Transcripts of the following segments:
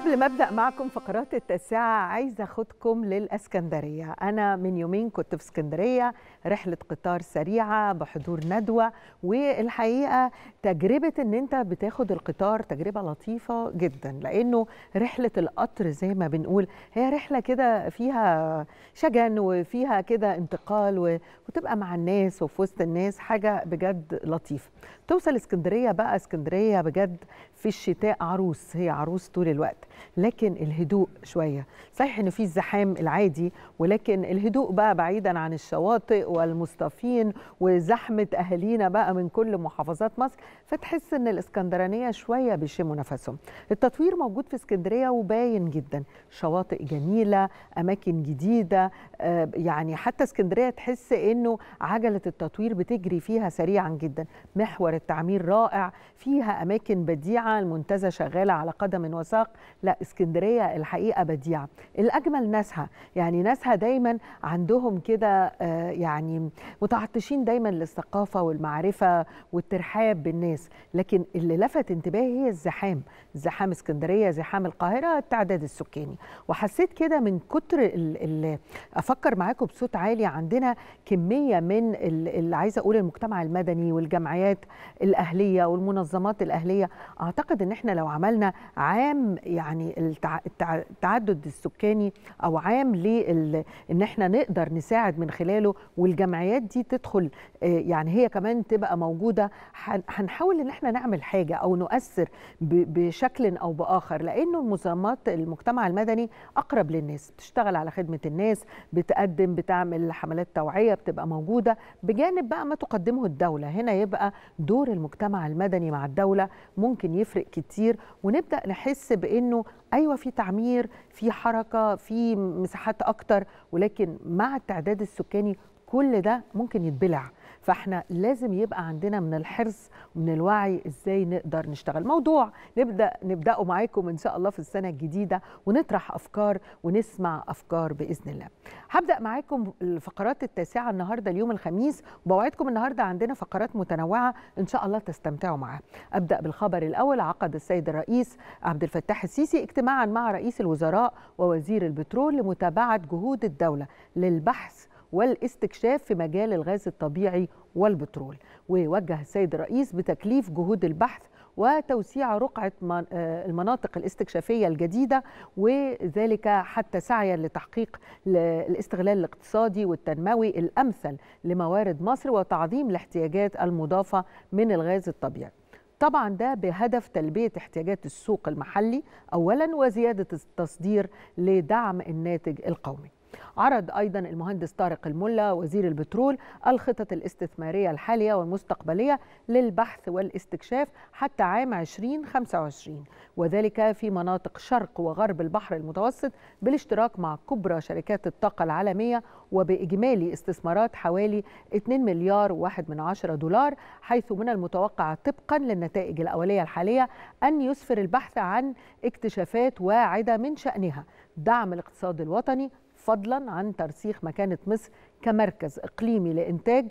قبل ما أبدأ معكم فقرات التاسعة عايزة أخدكم للإسكندرية. أنا من يومين كنت في اسكندرية، رحلة قطار سريعة بحضور ندوة، والحقيقة تجربة إن أنت بتاخد القطار تجربة لطيفة جدا، لأنه رحلة القطر زي ما بنقول هي رحلة كده فيها شجن وفيها كده انتقال وتبقى مع الناس وفي وسط الناس، حاجة بجد لطيفة. توصل اسكندرية بقى، اسكندرية بجد في الشتاء عروس، هي عروس طول الوقت، لكن الهدوء شوية. صحيح إنه في الزحام العادي، ولكن الهدوء بقى بعيدا عن الشواطئ والمصطفين وزحمة أهالينا بقى من كل محافظات مصر، فتحس إن الإسكندرانية شوية بيشموا نفسهم. التطوير موجود في اسكندرية وباين جدا، شواطئ جميلة، أماكن جديدة، يعني حتى اسكندرية تحس إنه عجلة التطوير بتجري فيها سريعا جدا. محور التعمير رائع، فيها أماكن بديعة، المنتزه شغالة على قدم وساق. لا، اسكندرية الحقيقة بديعة. الأجمل ناسها، يعني ناسها دايما عندهم كده يعني متعطشين دايما للثقافة والمعرفة والترحاب بالناس. لكن اللي لفت انتباهي هي الزحام، زحام اسكندرية، زحام القاهرة، التعداد السكاني. وحسيت كده من كتر أفكر معاكم بصوت عالي، عندنا كمية من اللي عايزة أقول المجتمع المدني والجمعيات الأهلية والمنظمات الأهلية. أعتقد إن إحنا لو عملنا عام يعني التعدد السكاني، أو عام إن إحنا نقدر نساعد من خلاله، والجمعيات دي تدخل يعني هي كمان تبقى موجودة، هنحاول إن إحنا نعمل حاجة أو نؤثر بشكل أو بآخر، لأنه المنظمات المجتمع المدني أقرب للناس، بتشتغل على خدمة الناس، بتقدم، بتعمل حملات توعية، بتبقى موجودة بجانب بقى ما تقدمه الدولة. هنا يبقى دور المجتمع المدني مع الدولة ممكن يفرق كتير، ونبدأ نحس بأنه أيوة في تعمير، في حركة، في مساحات أكتر، ولكن مع التعداد السكاني كل ده ممكن يتبلع. فاحنا لازم يبقى عندنا من الحرص ومن الوعي ازاي نقدر نشتغل. موضوع نبدأه معاكم ان شاء الله في السنة الجديدة، ونطرح افكار ونسمع افكار باذن الله. هبدأ معاكم الفقرات التاسعة النهارده اليوم الخميس، وبوعدكم النهارده عندنا فقرات متنوعة ان شاء الله تستمتعوا معاها. ابدأ بالخبر الاول. عقد السيد الرئيس عبد الفتاح السيسي اجتماعا مع رئيس الوزراء ووزير البترول لمتابعة جهود الدولة للبحث والاستكشاف في مجال الغاز الطبيعي والبترول. ووجه السيد الرئيس بتكليف جهود البحث وتوسيع رقعة المناطق الاستكشافية الجديدة، وذلك حتى سعيا لتحقيق الاستغلال الاقتصادي والتنموي الأمثل لموارد مصر وتعظيم الاحتياجات المضافة من الغاز الطبيعي. طبعا ده بهدف تلبية احتياجات السوق المحلي أولا، وزيادة التصدير لدعم الناتج القومي. عرض أيضا المهندس طارق الملا وزير البترول الخطط الاستثمارية الحالية والمستقبلية للبحث والاستكشاف حتى عام 2025، وذلك في مناطق شرق وغرب البحر المتوسط بالاشتراك مع كبرى شركات الطاقة العالمية، وبإجمالي استثمارات حوالي 2 مليار و1 دولار، حيث من المتوقع طبقا للنتائج الأولية الحالية أن يسفر البحث عن اكتشافات واعدة من شأنها دعم الاقتصاد الوطني، فضلا عن ترسيخ مكانة مصر كمركز إقليمي لإنتاج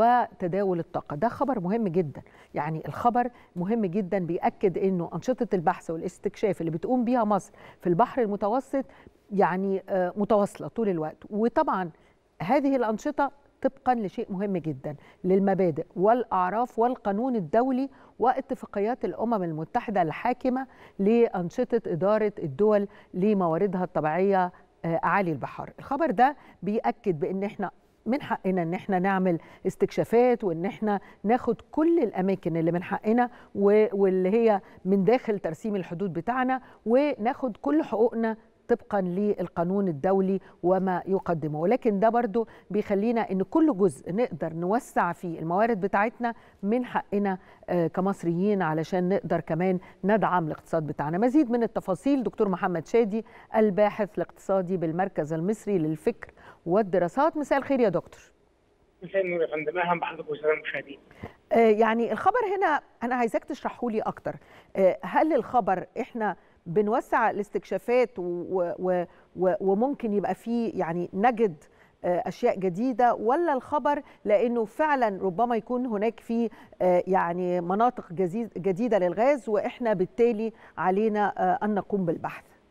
وتداول الطاقة. ده خبر مهم جدا، يعني الخبر مهم جدا، بيأكد أنه أنشطة البحث والاستكشاف اللي بتقوم بيها مصر في البحر المتوسط يعني متواصلة طول الوقت. وطبعا هذه الأنشطة طبقا لشيء مهم جدا، للمبادئ والأعراف والقانون الدولي واتفاقيات الأمم المتحدة الحاكمة لأنشطة إدارة الدول لمواردها الطبيعية أعالي البحار. الخبر ده بيأكد بأن احنا من حقنا ان احنا نعمل استكشافات، وان احنا ناخد كل الاماكن اللي من حقنا واللي هي من داخل ترسيم الحدود بتاعنا، وناخد كل حقوقنا طبقا للقانون الدولي وما يقدمه. ولكن ده برضو بيخلينا ان كل جزء نقدر نوسع فيه الموارد بتاعتنا من حقنا كمصريين، علشان نقدر كمان ندعم الاقتصاد بتاعنا. مزيد من التفاصيل دكتور محمد شادي، الباحث الاقتصادي بالمركز المصري للفكر والدراسات. مساء الخير يا دكتور. مساء النور يا فندم، اهلا بحضرتك والساده المشاهدين. يعني الخبر هنا انا عايزاك تشرحه لي اكتر. هل الخبر احنا بنوسع الاستكشافات وممكن يبقى فيه يعني نجد أشياء جديدة، ولا الخبر لأنه فعلا ربما يكون هناك في يعني مناطق جديدة للغاز وإحنا بالتالي علينا أن نقوم بالبحث؟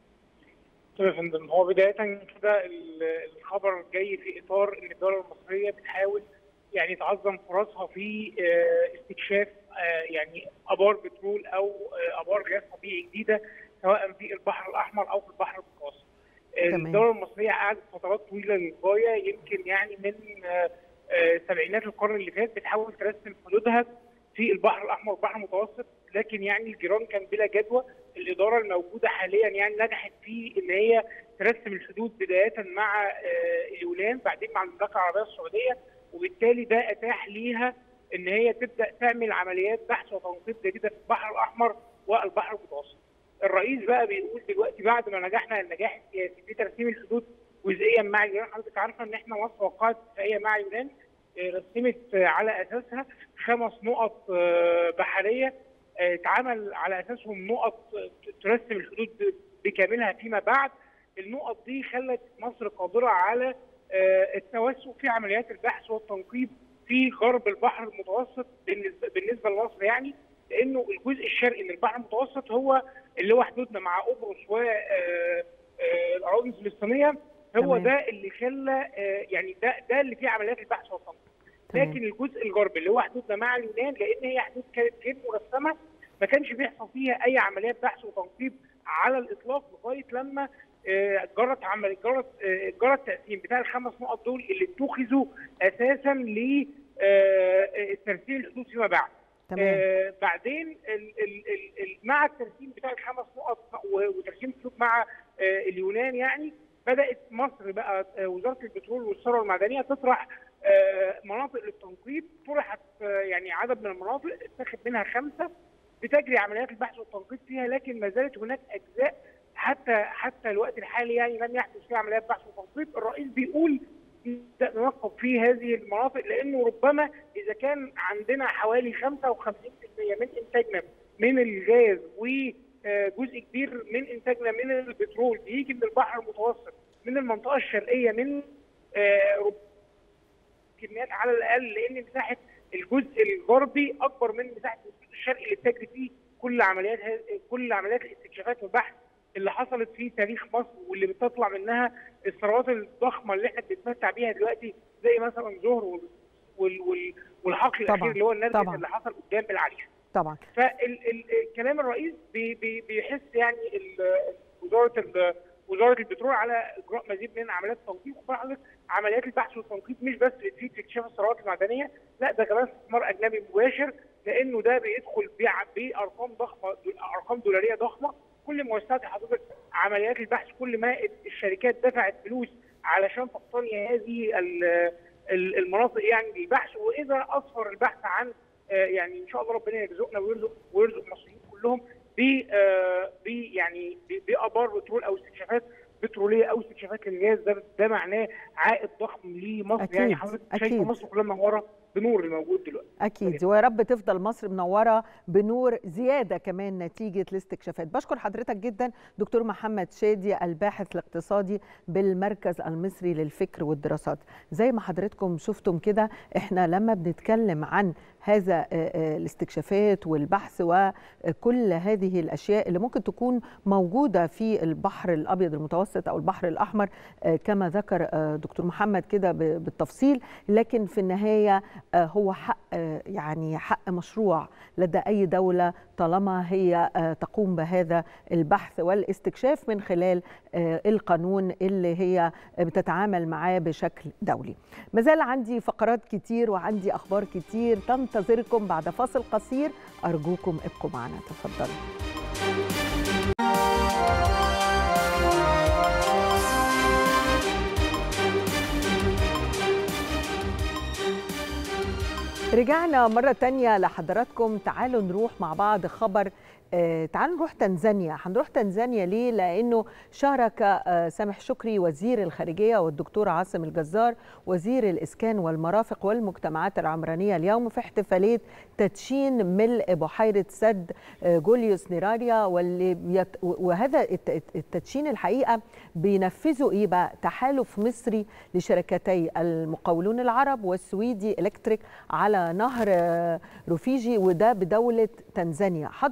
طيب يا فندم، هو بداية كده الخبر جاي في إطار إن الدولة المصرية بتحاول يعني تعظم فرصها في استكشاف يعني آبار بترول أو آبار غاز طبيعي جديدة، سواء في البحر الأحمر أو في البحر المتوسط. تمام. الدولة المصرية قعدت فترات طويلة للغاية، يمكن يعني من سبعينات القرن اللي فات بتحاول ترسم حدودها في البحر الأحمر والبحر المتوسط، لكن يعني الجيران كان بلا جدوى. الإدارة الموجودة حاليا يعني نجحت في إن هي ترسم الحدود بداية مع اليونان، بعدين مع المملكة العربية السعودية، وبالتالي ده أتاح ليها إن هي تبدأ تعمل عمليات بحث وتنقيب جديدة في البحر الأحمر والبحر المتوسط. الرئيس بقى بيقول دلوقتي بعد ما نجحنا النجاح السياسي في ترسيم الحدود جزئيا مع اليونان، حضرتك عارفه ان احنا مصر وقعت اتفاقيه مع اليونان رسمت على اساسها 5 نقط بحريه اتعمل على اساسهم نقط ترسم الحدود بكاملها فيما بعد. النقط دي خلت مصر قادره على التوسع في عمليات البحث والتنقيب في غرب البحر المتوسط بالنسبه لمصر، يعني لانه الجزء الشرقي من البحر المتوسط هو اللي هو حدودنا مع قبرص والاراضي الفلسطينيه، هو ده اللي خلى يعني ده اللي فيه عمليات البحث والتنقيب. لكن الجزء الغربي اللي هو حدودنا مع اليونان، لان هي حدود كانت غير مرسمه، ما كانش بيحصل فيها اي عمليات بحث وتنقيب على الاطلاق لغايه لما جرت التقسيم بتاع ال5 نقط دول اللي اتخذوا اساسا لترسيم الحدود فيما بعد. بعدين مع الترسيم بتاع ال5 نقط وترسيم الحدود مع اليونان، يعني بدات مصر بقى وزاره البترول والثروه المعدنيه تطرح مناطق للتنقيب. طرحت يعني عدد من المناطق اتخذ منها 5 بتجري عمليات البحث والتنقيب فيها، لكن ما زالت هناك اجزاء حتى الوقت الحالي يعني لم يحدث فيها عمليات بحث وتنقيب. الرئيس بيقول نوقف في هذه المناطق لانه ربما اذا كان عندنا حوالي 55% من انتاجنا من الغاز وجزء كبير من انتاجنا من البترول بيجي من البحر المتوسط من المنطقه الشرقيه من كميات على الاقل، لان مساحه الجزء الغربي اكبر من مساحه الجزء الشرقي اللي بتجري فيه كل عمليات الاستكشافات والبحث اللي حصلت في تاريخ مصر، واللي بتطلع منها الثروات الضخمه اللي احنا بنتمتع بيها دلوقتي، زي مثلا زهر والحقل الاخير اللي هو النرجس اللي حصل قدام العريش. طبعا. فالكلام الرئيس بيحس يعني وزاره البترول على اجراء مزيد من عمليات التنقيب. وحضرتك عمليات البحث والتنقيب مش بس بتفيد في اكتشاف الثروات المعدنيه، لا ده كمان استثمار اجنبي مباشر، لانه ده بيدخل بارقام ضخمه، ارقام دولاريه ضخمه. كل مؤسسات حضرتك عمليات البحث كل ما الشركات دفعت فلوس علشان تقتني هذه المناطق يعني للبحث، واذا اسفر البحث عن يعني ان شاء الله ربنا يرزقنا ويرزق المصريين كلهم يعني بآبار بترول او استكشافات بتروليه او استكشافات للغاز، ده معناه عائد ضخم لمصر. أكيد. يعني حضرتك شايفه مصر كلها منوره بنور الموجود دلوقتي. اكيد، ويا رب تفضل مصر منوره بنور زياده كمان نتيجه الاستكشافات. بشكر حضرتك جدا دكتور محمد شادي، الباحث الاقتصادي بالمركز المصري للفكر والدراسات. زي ما حضرتكم شفتم كده، احنا لما بنتكلم عن هذا الاستكشافات والبحث وكل هذه الاشياء اللي ممكن تكون موجوده في البحر الابيض المتوسط او البحر الاحمر كما ذكر دكتور محمد كده بالتفصيل، لكن في النهايه هو حق يعني حق مشروع لدى أي دولة طالما هي تقوم بهذا البحث والاستكشاف من خلال القانون اللي هي بتتعامل معاه بشكل دولي. مازال عندي فقرات كتير وعندي أخبار كتير تنتظركم بعد فاصل قصير، أرجوكم ابقوا معنا. تفضلوا. رجعنا مرة تانية لحضراتكم. تعالوا نروح مع بعض خبر. تعالوا نروح تنزانيا. هنروح تنزانيا ليه؟ لأنه شارك سامح شكري وزير الخارجية والدكتور عاصم الجزار وزير الإسكان والمرافق والمجتمعات العمرانية اليوم في احتفالية تدشين ملء بحيرة سد جوليوس نيراريا، وهذا التدشين الحقيقة بينفذوا إيه بقى؟ تحالف مصري لشركتي المقاولون العرب والسويدي إلكتريك على نهر رفيجي، وده بدولة تنزانيا. حضر الاحتفال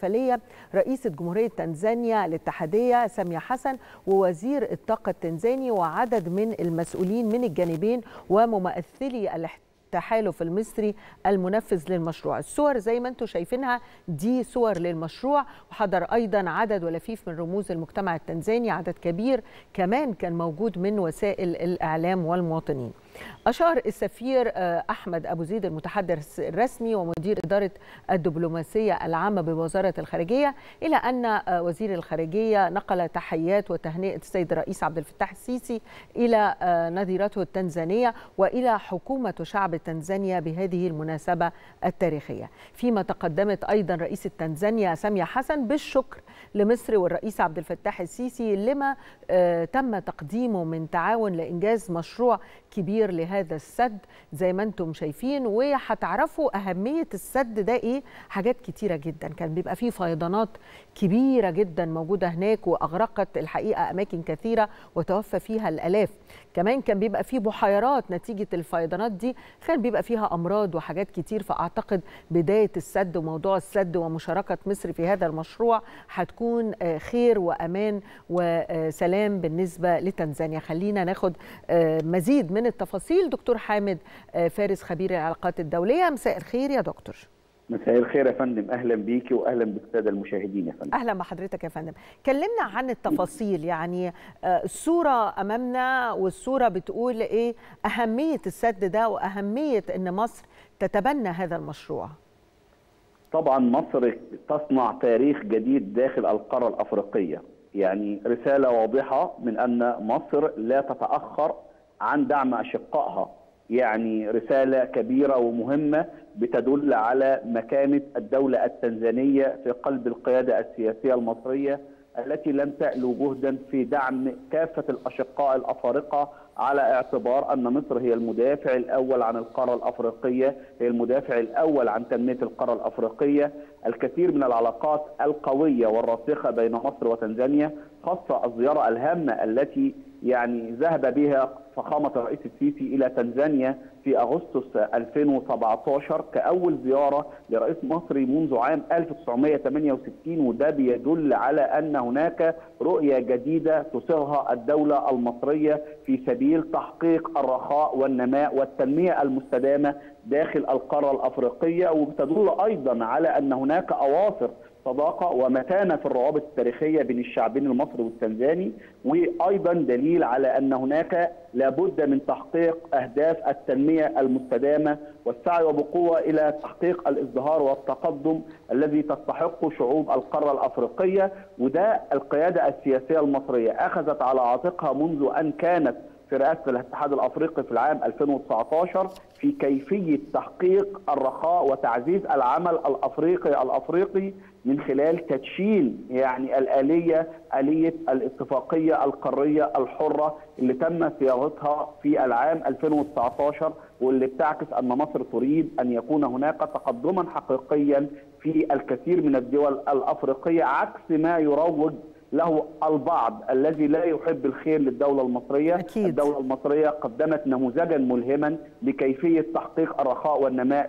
الاحتفالية رئيسة جمهورية تنزانيا الاتحادية سامية حسن ووزير الطاقة التنزاني وعدد من المسؤولين من الجانبين وممثلي التحالف المصري المنفذ للمشروع. الصور زي ما انتم شايفينها دي صور للمشروع، وحضر أيضا عدد ولفيف من رموز المجتمع التنزاني، عدد كبير كمان كان موجود من وسائل الإعلام والمواطنين. أشار السفير أحمد أبو زيد المتحدث الرسمي ومدير إدارة الدبلوماسية العامة بوزارة الخارجية إلى أن وزير الخارجية نقل تحيات وتهنئة السيد الرئيس عبد الفتاح السيسي إلى نظيرته التنزانية وإلى حكومة وشعب تنزانيا بهذه المناسبة التاريخية. فيما تقدمت أيضا رئيسة تنزانيا سامية حسن بالشكر لمصر والرئيس عبد الفتاح السيسي لما تم تقديمه من تعاون لإنجاز مشروع كبير لهذا السد زي ما انتم شايفين. وهتعرفوا أهمية السد ده ايه، حاجات كتيرة جدا. كان بيبقى فيه فيضانات كبيرة جدا موجودة هناك وأغرقت الحقيقة أماكن كثيرة وتوفى فيها الآلاف. كمان كان بيبقى فيه بحيرات نتيجة الفيضانات دي كان بيبقى فيها أمراض وحاجات كتير. فأعتقد بداية السد وموضوع السد ومشاركة مصر في هذا المشروع هتكون خير وأمان وسلام بالنسبة لتنزانيا. خلينا ناخد مزيد من التفاصيل. دكتور حامد فارس خبير العلاقات الدولية، مساء الخير يا دكتور. مساء الخير يا فندم، اهلا بيكي واهلا بالساده المشاهدين يا فندم. اهلا بحضرتك يا فندم. كلمنا عن التفاصيل، يعني الصوره امامنا والصوره بتقول ايه اهميه السد ده واهميه ان مصر تتبنى هذا المشروع. طبعا مصر تصنع تاريخ جديد داخل القاره الافريقيه، يعني رساله واضحه من ان مصر لا تتاخر عن دعم اشقائها، يعني رسالة كبيرة ومهمة بتدل على مكانة الدولة التنزانية في قلب القيادة السياسية المصرية التي لم تألو جهدا في دعم كافة الأشقاء الأفارقة، على اعتبار أن مصر هي المدافع الأول عن القارة الأفريقية، هي المدافع الأول عن تنمية القارة الأفريقية. الكثير من العلاقات القوية والراسخة بين مصر وتنزانيا، خاصة الزيارة الهامة التي يعني ذهب بها فخامة الرئيس السيسي إلى تنزانيا في أغسطس 2017 كأول زيارة لرئيس مصري منذ عام 1968، وده بيدل على أن هناك رؤية جديدة تصيغها الدولة المصرية في سبيل تحقيق الرخاء والنماء والتنمية المستدامة داخل القارة الأفريقية، وبتدل أيضا على أن هناك أواصر صداقة ومتانة في الروابط التاريخية بين الشعبين المصري والتنزاني، وأيضا دليل على أن هناك لابد من تحقيق أهداف التنمية المستدامة والسعي وبقوة إلى تحقيق الازدهار والتقدم الذي تستحقه شعوب القارة الأفريقية. وده القيادة السياسية المصرية أخذت على عاتقها منذ أن كانت في رئاسة الاتحاد الأفريقي في العام 2019 في كيفية تحقيق الرخاء وتعزيز العمل الأفريقي من خلال تدشين يعني آلية الاتفاقية القارية الحرة اللي تم صياغتها في العام 2019، واللي بتعكس أن مصر تريد أن يكون هناك تقدما حقيقيا في الكثير من الدول الأفريقية، عكس ما يروج له البعض الذي لا يحب الخير للدولة المصرية. أكيد. الدولة المصرية قدمت نموذجا ملهما لكيفية تحقيق الرخاء والنماء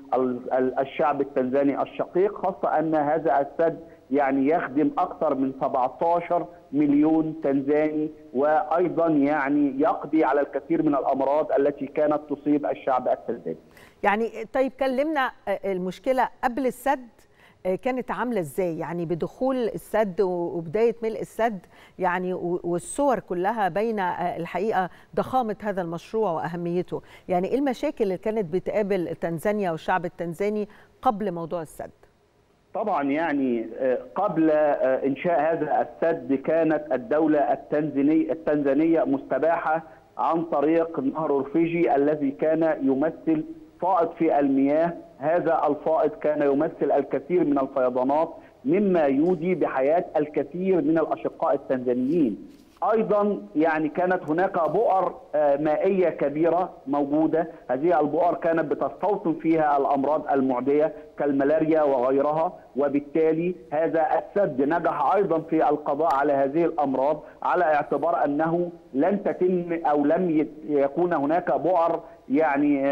للشعب التنزاني الشقيق، خاصة أن هذا السد يعني يخدم أكثر من 17 مليون تنزاني، وأيضا يعني يقضي على الكثير من الأمراض التي كانت تصيب الشعب التنزاني. يعني طيب كلمنا المشكلة قبل السد كانت عاملة ازاي، يعني بدخول السد وبداية ملء السد يعني، والصور كلها بين الحقيقة ضخامة هذا المشروع وأهميته. يعني ايه المشاكل اللي كانت بتقابل تنزانيا والشعب التنزاني قبل موضوع السد؟ طبعا يعني قبل إنشاء هذا السد كانت الدولة التنزانية مستباحة عن طريق نهر رفيجي الذي كان يمثل فائض في المياه. هذا الفائض كان يمثل الكثير من الفيضانات مما يودي بحياة الكثير من الأشقاء التنزانيين. أيضا يعني كانت هناك بؤر مائية كبيرة موجودة، هذه البؤر كانت بتستوطن فيها الأمراض المعدية كالملاريا وغيرها، وبالتالي هذا السد نجح أيضا في القضاء على هذه الأمراض على اعتبار أنه لن تتم أو لم يكون هناك بؤر يعني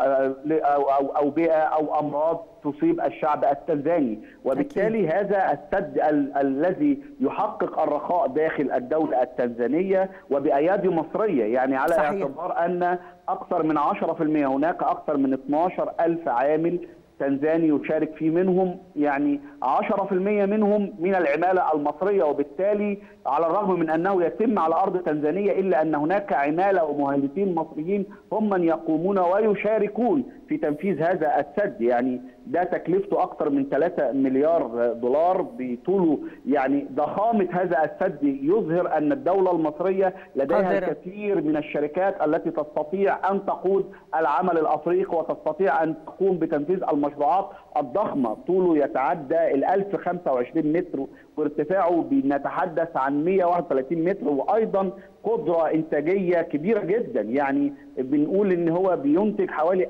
اوبئه او امراض تصيب الشعب التنزاني، وبالتالي هذا السد الذي يحقق الرخاء داخل الدولة التنزانية وبأيادي مصرية، يعني على صحيح. اعتبار أن أكثر من 10%، هناك أكثر من 12,000 عامل تنزاني يشارك فيه، منهم يعني 10% منهم من العمالة المصرية، وبالتالي على الرغم من أنه يتم على أرض تنزانية إلا أن هناك عمالة ومهندسين مصريين هم من يقومون ويشاركون في تنفيذ هذا السد. يعني ده تكلفته أكثر من 3 مليار دولار بطوله. يعني ضخامة هذا السد يظهر أن الدولة المصرية لديها الكثير من الشركات التي تستطيع أن تقود العمل الأفريقي وتستطيع أن تقوم بتنفيذ المشروعات الضخمة. طوله يتعدى 1025 متر وارتفاعه بنتحدث عن 131 متر، وأيضا قدرة إنتاجية كبيرة جدا. يعني بنقول إن هو بينتج حوالي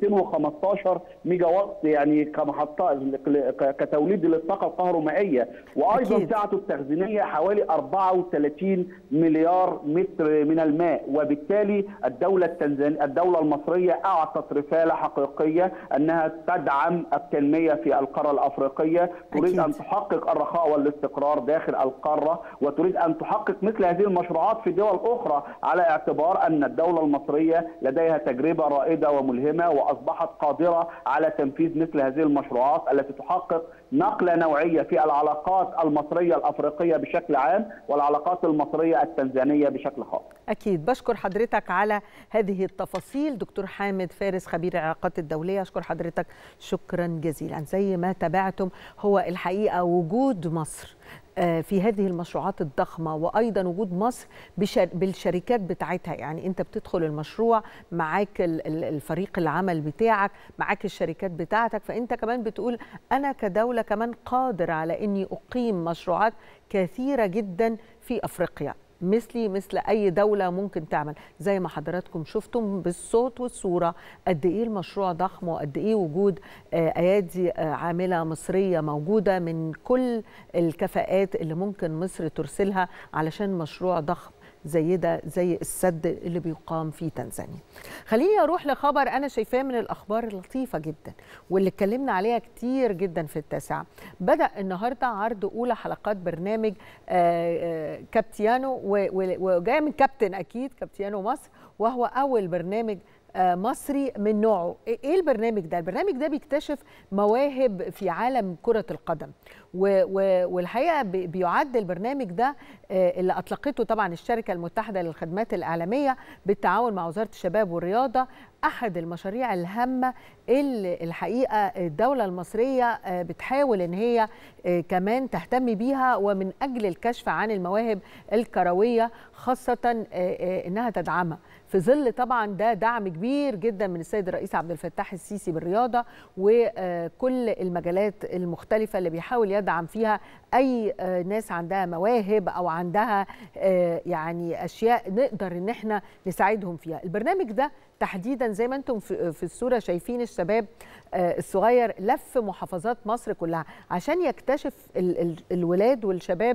1215 ميجا وات، يعني كمحطة كتوليد للطاقة الكهرومائية، وأيضا سعته التخزينية حوالي 34 مليار متر من الماء. وبالتالي الدولة المصرية أعطت رسالة حقيقية أنها تدعم التنمية في القارة الأفريقية، تريد أن تحقق الرخاء والاستقرار داخل القارة، وتريد أن تحقق مثل هذه المشروعات في دول أخرى، على اعتبار أن الدولة المصرية لديها تجربة رائدة وملهمة، وأصبحت قادرة على تنفيذ مثل هذه المشروعات التي تحقق نقلة نوعية في العلاقات المصرية الأفريقية بشكل عام والعلاقات المصرية التنزانية بشكل خاص. أكيد. بشكر حضرتك على هذه التفاصيل دكتور حامد فارس، خبير العلاقات الدولية. أشكر حضرتك شكرا جزيلا. زي ما تابعتم، هو الحقيقة وجود مصر في هذه المشروعات الضخمة، وأيضا وجود مصر بالشركات بتاعتها. يعني أنت بتدخل المشروع، معاك الفريق العمل بتاعك، معاك الشركات بتاعتك، فأنت كمان بتقول أنا كدولة كمان قادر على أني أقيم مشروعات كثيرة جدا في أفريقيا، مثل أي دولة ممكن تعمل. زي ما حضراتكم شفتم بالصوت والصورة قد إيه المشروع ضخم، وقد إيه وجود أيادي عاملة مصرية موجودة من كل الكفاءات اللي ممكن مصر ترسلها علشان مشروع ضخم زي ده، زي السد اللي بيقام في تنزانيا. خليني أروح لخبر أنا شايفاه من الأخبار اللطيفة جدا واللي اتكلمنا عليها كتير جدا في التاسعة. بدأ النهاردة عرض أولى حلقات برنامج كابتيانو، وجاي من كابتن أكيد، كابتيانو مصر، وهو أول برنامج مصري من نوعه. ايه البرنامج ده؟ البرنامج ده بيكتشف مواهب في عالم كرة القدم، والحقيقة بيعد البرنامج ده اللي أطلقته طبعا الشركة المتحدة للخدمات الإعلامية بالتعاون مع وزارة الشباب والرياضة، أحد المشاريع الهامة اللي الحقيقة الدولة المصرية بتحاول إن هي كمان تهتم بيها، ومن أجل الكشف عن المواهب الكروية، خاصة إنها تدعمها في ظل طبعا ده دعم كبير جدا من السيد الرئيس عبد الفتاح السيسي بالرياضة وكل المجالات المختلفة اللي بيحاول يدعم فيها أي ناس عندها مواهب أو عندها يعني أشياء نقدر إن احنا نساعدهم فيها. البرنامج ده تحديدا زي ما انتم في الصورة شايفين الشباب الصغير لف محافظات مصر كلها عشان يكتشف الولاد والشباب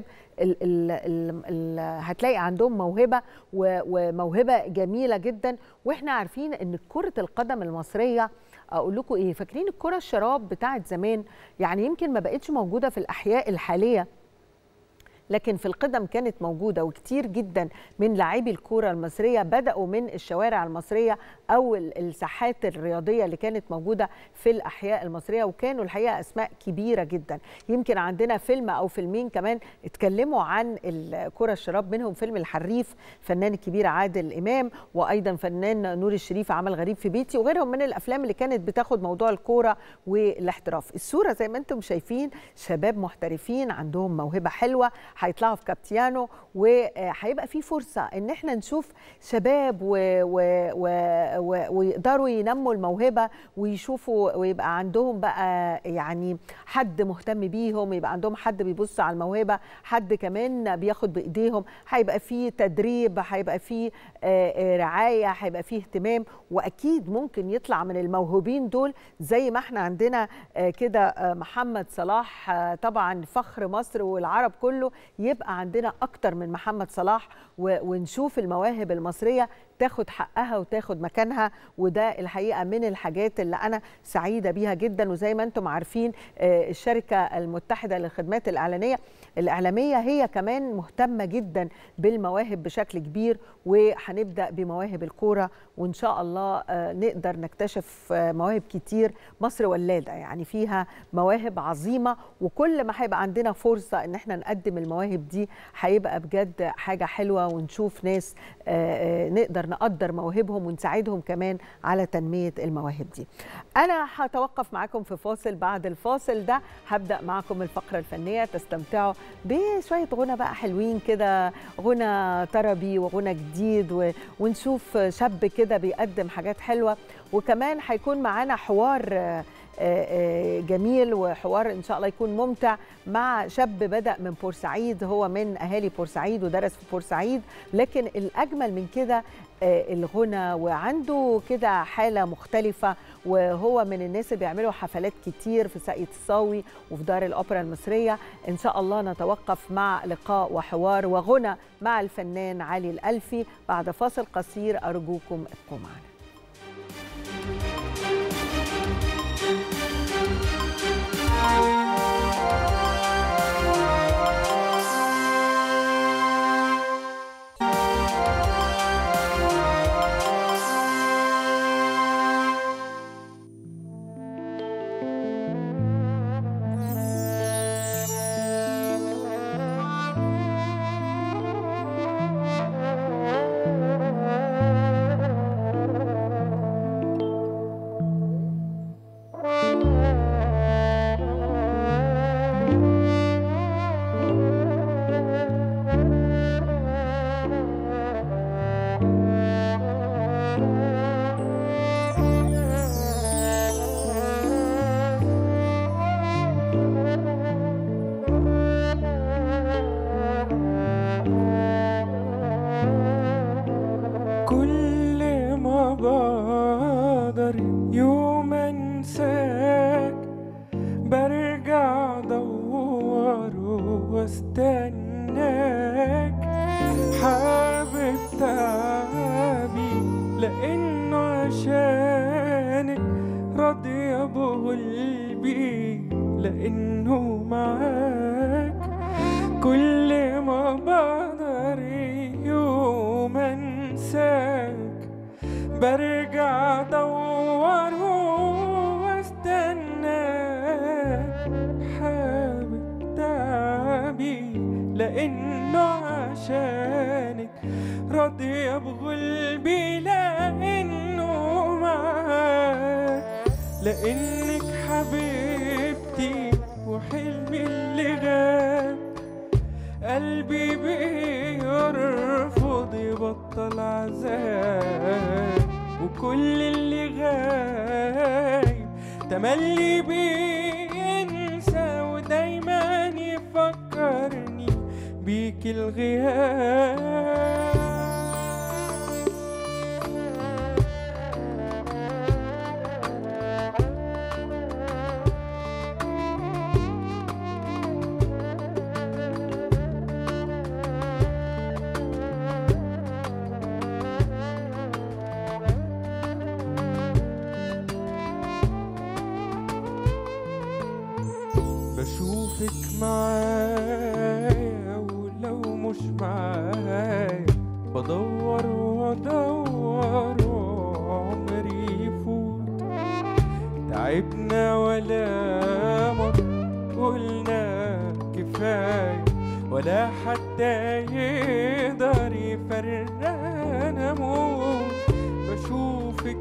هتلاقي عندهم موهبة وموهبة جميلة جدا. واحنا عارفين ان كرة القدم المصرية، اقول لكم ايه، فاكرين الكرة الشراب بتاعت زمان؟ يعني يمكن ما بقتش موجودة في الأحياء الحالية، لكن في القدم كانت موجودة، وكتير جدا من لاعبي الكرة المصرية بدأوا من الشوارع المصرية أو الساحات الرياضية اللي كانت موجودة في الأحياء المصرية، وكانوا الحقيقة أسماء كبيرة جدا. يمكن عندنا فيلم أو فيلمين كمان اتكلموا عن الكرة الشراب، منهم فيلم الحريف فنان الكبير عادل إمام، وأيضا فنان نور الشريف عمل غريب في بيتي، وغيرهم من الأفلام اللي كانت بتاخد موضوع الكرة والاحتراف. الصورة زي ما انتم شايفين شباب محترفين عندهم موهبة حلوة، هيطلعوا في كابتيانو، وهيبقى في فرصة ان احنا نشوف شباب ويقدروا ينموا الموهبة ويشوفوا، ويبقى عندهم بقى يعني حد مهتم بيهم، يبقى عندهم حد بيبص على الموهبة، حد كمان بياخد بإيديهم، هيبقى في تدريب، هيبقى في رعاية، هيبقى في اهتمام، وأكيد ممكن يطلع من الموهوبين دول زي ما احنا عندنا كده محمد صلاح طبعا فخر مصر والعرب كله، يبقى عندنا أكتر من محمد صلاح ونشوف المواهب المصرية تاخد حقها وتاخد مكانها. وده الحقيقة من الحاجات اللي أنا سعيدة بيها جدا. وزي ما أنتم عارفين الشركة المتحدة للخدمات الإعلامية هي كمان مهتمة جدا بالمواهب بشكل كبير، وهنبدأ بمواهب الكورة وإن شاء الله نقدر نكتشف مواهب كتير. مصر ولادة يعني فيها مواهب عظيمة، وكل ما هيبقى عندنا فرصة إن احنا نقدم المواهب دي هيبقى بجد حاجة حلوة، ونشوف ناس نقدر نقدر مواهبهم ونساعدهم كمان على تنمية المواهب دي. أنا هتوقف معاكم في فاصل، بعد الفاصل ده هبدأ معكم الفقرة الفنية، تستمتعوا بشوية غنى بقى حلوين كده، غنى طربي وغنى جديد، ونشوف شاب كده بيقدم حاجات حلوة. وكمان هيكون معانا حوار جميل، وحوار إن شاء الله يكون ممتع مع شاب بدأ من بورسعيد، هو من أهالي بورسعيد ودرس في بورسعيد، لكن الأجمل من كده الغنى، وعنده كده حالة مختلفة، وهو من الناس اللي بيعملوا حفلات كتير في ساقية الصاوي وفي دار الأوبرا المصرية. إن شاء الله نتوقف مع لقاء وحوار وغنى مع الفنان علي الألفي بعد فاصل قصير، أرجوكم ابقوا معنا. بشوفك معايا ولو مش معايا بدور وادور وعمري يفوت. تعبنا ولا مرة قلنا كفاية، ولا حتى يقدر يفرقنا موت. بشوفك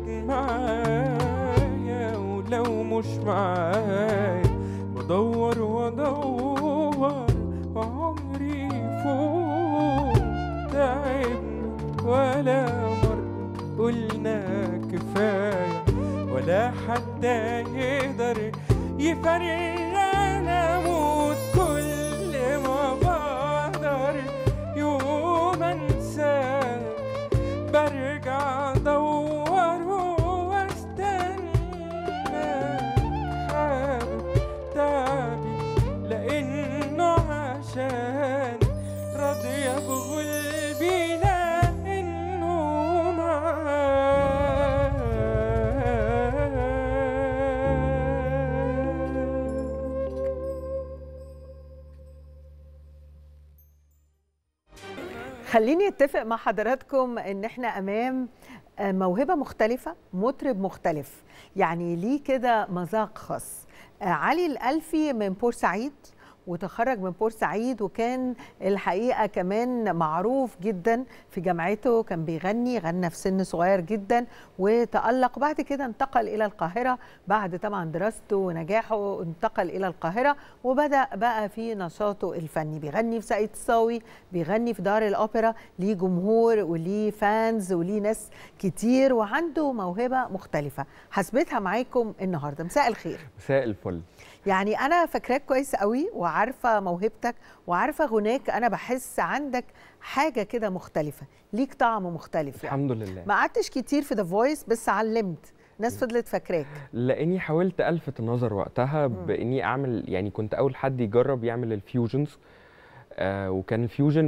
معايا ولو مش معايا بدور وادور وعمري يفوت. تعبنا ولا مرة قلنا كفاية، ولا حتى يقدر يفرقنا موت. كل ما بقدر يوم انساك برجع ادور واستنى. حابب تعبي لانه عشان راضية بغلبي لانه معاك. خليني اتفق مع حضراتكم ان احنا امام موهبه مختلفه، مطرب مختلف، يعني ليه كده مذاق خاص. علي الألفي من بورسعيد، وتخرج من بورسعيد، وكان الحقيقة كمان معروف جدا في جامعته، كان غنى في سن صغير جدا وتألق. بعد كده انتقل إلى القاهرة بعد طبعا دراسته ونجاحه، انتقل إلى القاهرة وبدأ بقى في نشاطه الفني، بيغني في ساقية الصاوي، بيغني في دار الأوبرا، ليه جمهور وليه فانز وليه ناس كتير، وعنده موهبة مختلفة حسبتها معاكم النهاردة. مساء الخير. مساء الفل. يعني أنا فاكراك كويس قوي وعارفة موهبتك وعارفة غناك، أنا بحس عندك حاجة كده مختلفة، ليك طعم مختلف يعني. الحمد لله. ما قعدتش كتير في ذا فويس بس علمت ناس فضلت فاكراك. لاني حاولت الفت النظر وقتها باني اعمل، يعني كنت اول حد يجرب يعمل الفيوجنز، وكان الفيوجن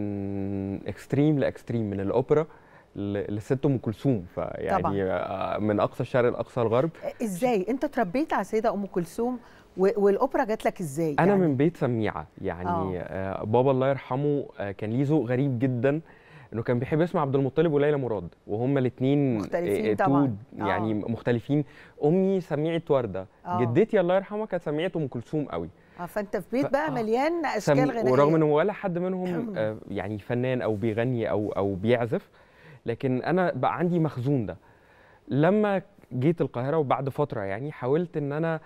من اكستريم لاكستريم، من الاوبرا لست ام كلثوم، فيعني من اقصى الشرق لاقصى الغرب. ازاي انت اتربيت على السيده ام كلثوم والاوبرا جات لك ازاي؟ انا يعني من بيت سميعه، يعني بابا الله يرحمه كان ليه ذوق غريب جدا، انه كان بيحب يسمع عبد المطلب وليلى مراد، وهما الاثنين مختلفين طبعا. يعني مختلفين. امي سميعه ورده، جدتي الله يرحمها كانت سميعه ام كلثوم قوي. فانت في بيت بقى مليان اشكال غنائيه، ورغم انه ولا حد منهم يعني فنان او بيغني او بيعزف، لكن انا بقى عندي مخزون ده. لما جيت القاهره وبعد فتره يعني حاولت ان انا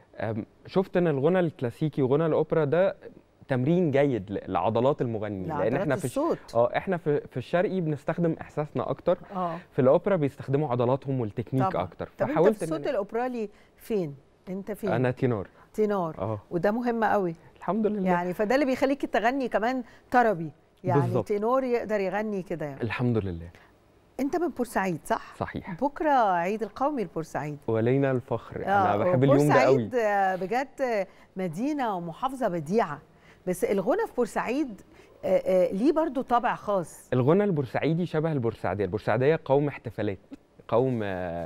شفت ان الغنى الكلاسيكي وغنى الاوبرا ده تمرين جيد لعضلات المغني، لان احنا في الصوت احنا في الشرقي بنستخدم احساسنا اكتر، في الاوبرا بيستخدموا عضلاتهم والتكنيك طبعا اكتر. فحاولت انت في الصوت الاوبرالي فين؟ انت فين؟ انا تينور. وده مهم قوي الحمد لله، يعني فده اللي بيخليك تغني كمان طربي، يعني بالزبط. تينور يقدر يغني كده يعني. الحمد لله. انت من بورسعيد صح؟ صحيح. بكره عيد القومي لبورسعيد، ولينا الفخر. انا بحب اليوم ده قوي. بورسعيد بجد مدينه ومحافظه بديعه، بس الغنى في بورسعيد ليه برضو طابع خاص. الغنى البورسعيدي شبه البورسعيديه. البورسعيديه قوم احتفالات، قوم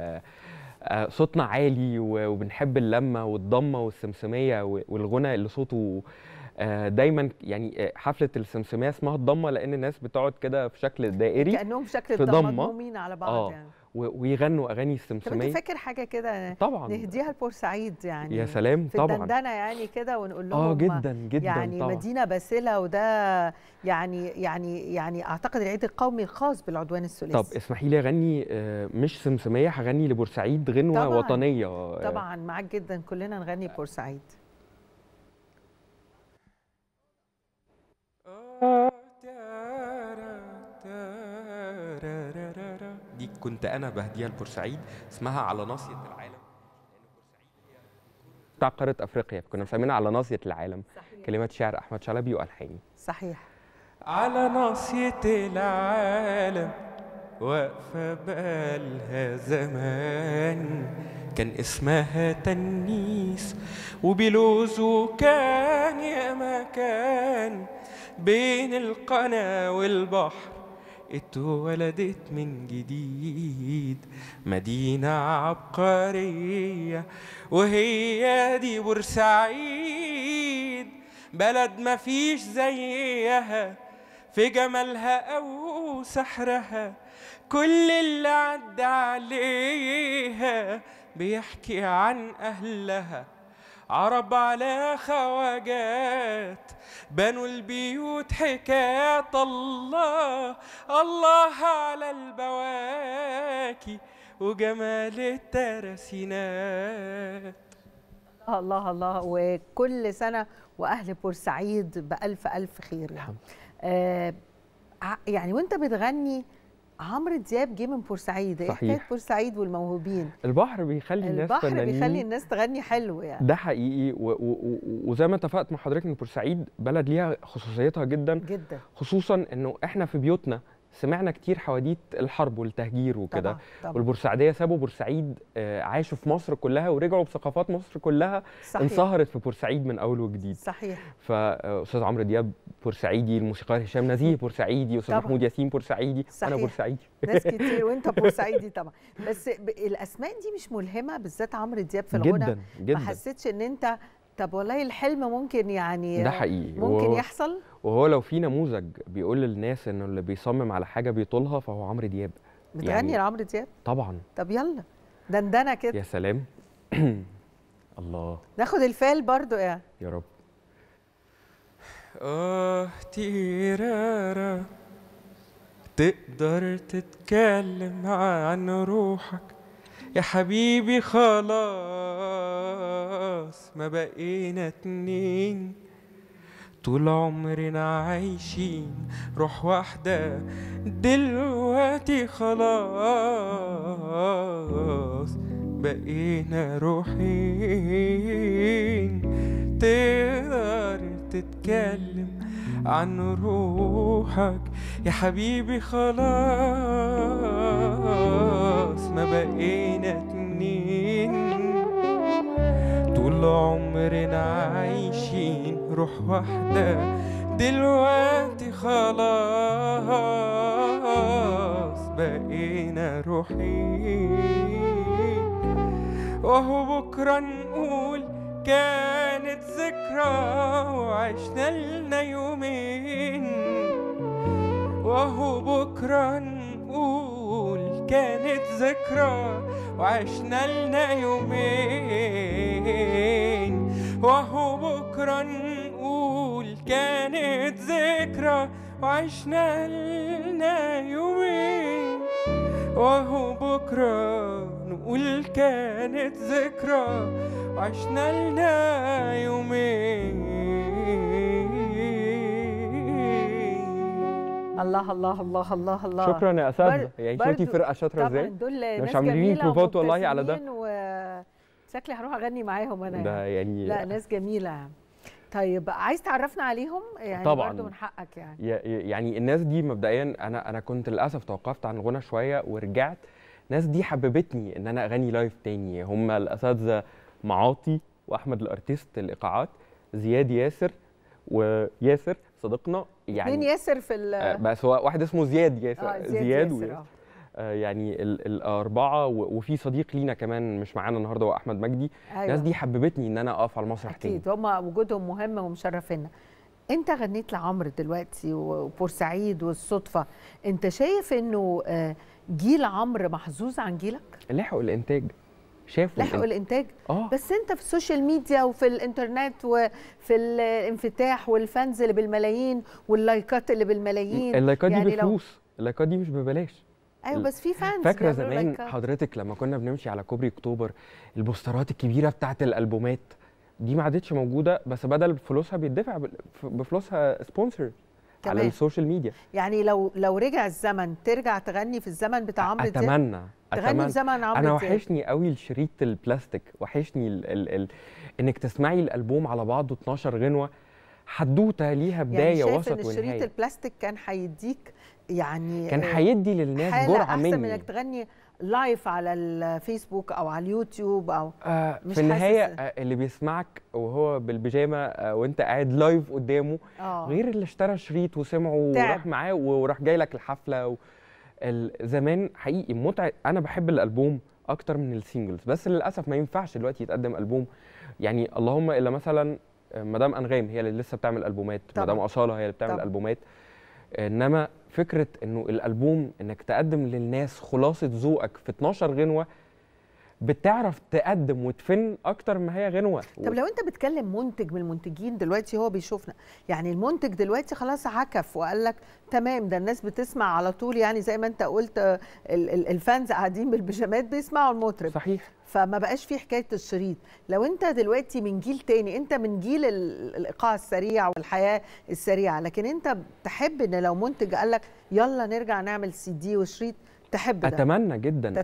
صوتنا عالي وبنحب اللمه والضمه والسمسميه، والغنى اللي صوته دايما، يعني حفله السمسميه اسمها الضمه لان الناس بتقعد كده في شكل دائري كانهم في شكل الضمه مضمومين على بعض يعني، ويغنوا اغاني السمسميه. طب انت فاكر حاجه كده طبعا نهديها لبورسعيد يعني؟ يا سلام في طبعا، الدندنه يعني كده ونقول لهم جدا جدا يعني طبعا. مدينه باسله، وده يعني اعتقد العيد القومي الخاص بالعدوان الثلاثي. طب اسمحي لي اغني مش سمسميه، هغني لبورسعيد غنوه طبعًا وطنيه. طبعا معاك جدا، كلنا نغني بورسعيد. دي كنت انا بهديها لبورسعيد، اسمها على ناصيه العالم، بتاع قاره افريقيا، كنا مسمينها على ناصيه العالم. صحيح. كلمات شعر احمد شلبي والحاني. صحيح. على ناصيه العالم واقفه بقالها زمان، كان اسمها تنيس وبلوز، وكان يا مكان بين القنا والبحر اتولدت من جديد مدينة عبقرية، وهي دي بورسعيد، بلد مفيش زيها في جمالها أو سحرها، كل اللي عدى عليها بيحكي عن أهلها، عرب على خواجات بنوا البيوت حكايات، الله الله على البواكي وجمال الترسينات. الله الله، وكل سنة وأهل بورسعيد بألف ألف خير يعني. يعني وانت بتغني عمرو دياب جه من بورسعيد، ايه حكايه بورسعيد والموهوبين؟ البحر بيخلي الناس فنانين، البحر بيخلي الناس تغني حلو يعني. ده حقيقي، وزي ما اتفقت مع حضرتك ان بورسعيد بلد ليها خصوصيتها جدا جدا، خصوصا انه احنا في بيوتنا سمعنا كتير حواديت الحرب والتهجير وكده، والبورسعيديه سابوا بورسعيد، عاشوا في مصر كلها ورجعوا بثقافات مصر كلها. صحيح. انصهرت في بورسعيد من اول وجديد. صحيح. فاستاذ عمرو دياب بورسعيدي، الموسيقار هشام نزيه بورسعيدي، استاذ محمود ياسين بورسعيدي. صحيح. انا بورسعيدي ناس كتير وانت بورسعيدي طبعا. بس الاسماء دي مش ملهمه، بالذات عمرو دياب في الغنى جدا جدا. ما حسيتش ان انت طب والله الحلم ممكن يعني ده حقيقي ممكن يحصل؟ وهو لو في نموذج بيقول للناس انه اللي بيصمم على حاجه بيطولها فهو عمرو دياب. بتغني لعمرو دياب؟ طبعا. طب يلا دندنه كده. يا سلام. الله. ناخد الفال برضو يعني. يا رب. تيرارا، تقدر تتكلم عن روحك يا حبيبي، خلاص ما بقينا اتنين، طول عمرنا عايشين روح واحدة، دلوقتي خلاص بقينا روحين. تقدر تتكلم عن روحك يا حبيبي، خلاص ما بقينا اتنين، طول عمرنا عايشين روح واحدة، دلوقتي خلاص بقينا روحين. وهو بكرة نقول كانت ذكرى وعشنا لنا يومين، وهو بكرة نقول كانت ذكرى وعشنا لنا يومين، وهو بكرة نقول كانت ذكرى وعشنا لنا يومين، وهو بكرة نقول كانت ذكرى وعشنا لنا يومين. الله الله الله الله الله. شكرا يا اساتذه، يعني شفتي فرقه شاطره ازاي؟ طبعا دول مش ناس عاملين جميله بروفات والله على ده. شكلي هروح اغني معاهم انا ده يعني لا ناس جميله. طيب عايز تعرفنا عليهم يعني؟ طبعا برضه من حقك يعني. يعني الناس دي مبدئيا انا كنت للاسف توقفت عن الغنى شويه ورجعت. الناس دي حببتني ان انا اغني لايف تاني. هم الاساتذه معاطي واحمد الارتيست الايقاعات، زياد ياسر وياسر صديقنا، يعني 2 ياسر في بس هو واحد اسمه زياد ياسر. زياد ياسر يعني الاربعه، وفي صديق لينا كمان مش معانا النهارده هو احمد مجدي. أيوة. الناس دي حببتني ان انا اقف على المسرح تاني. اكيد هم وجودهم مهم ومشرفنا. انت غنيت لعمرو دلوقتي وبورسعيد والصدفه، انت شايف انه جيل عمرو محظوظ عن جيلك؟ لحقوا الانتاج، شافوا لحقوا الانتاج. آه. بس انت في السوشيال ميديا وفي الانترنت وفي الانفتاح والفانز اللي بالملايين واللايكات اللي بالملايين. اللايكات يعني دي بفلوس، اللايكات دي مش ببلاش. ايوه بس في فانز. فاكره زمان حضرتك لما كنا بنمشي على كوبري اكتوبر البوسترات الكبيره بتاعت الالبومات دي ما عادتش موجوده، بس بدل فلوسها بيدفع بفلوسها سبونسر على السوشيال ميديا. يعني لو رجع الزمن ترجع تغني في الزمن بتاع عمرو دياب؟ اتمنى تغني في زمن عمرو دياب. انا وحشني قوي الشريط البلاستيك، وحشني انك تسمعي الالبوم على بعضه 12 غنوه، حدوته ليها بدايه يعني وسط ونهايه. الشريط البلاستيك كان هيديك يعني كان هيدي للناس جرعه مني، احسن من انك تغني لايف على الفيسبوك او على اليوتيوب او مش في النهايه اللي بيسمعك وهو بالبيجامه وانت قاعد لايف قدامه غير اللي اشترى شريط وسمعه وراح معاه وراح جاي لك الحفله زمان حقيقي متعه. انا بحب الالبوم اكتر من السينجلز، بس للاسف ما ينفعش دلوقتي يتقدم البوم. يعني اللهم الا مثلا مدام انغام هي اللي لسه بتعمل البومات، مدام اصاله هي اللي بتعمل البومات، انما فكره انه الالبوم انك تقدم للناس خلاصه ذوقك في 12 غنوه بتعرف تقدم وتفن اكتر ما هي غنوه. طب لو انت بتكلم منتج من المنتجين دلوقتي هو بيشوفنا، يعني المنتج دلوقتي خلاص عكف وقال لك تمام ده الناس بتسمع على طول، يعني زي ما انت قلت الفانز قاعدين بالبيجامات بيسمعوا المطرب. صحيح. فما بقاش في حكايه الشريط. لو انت دلوقتي من جيل تاني، انت من جيل الايقاع السريع والحياه السريعه، لكن انت تحب ان لو منتج قال لك يلا نرجع نعمل CD وشريط، تحب ده؟ اتمنى جدا،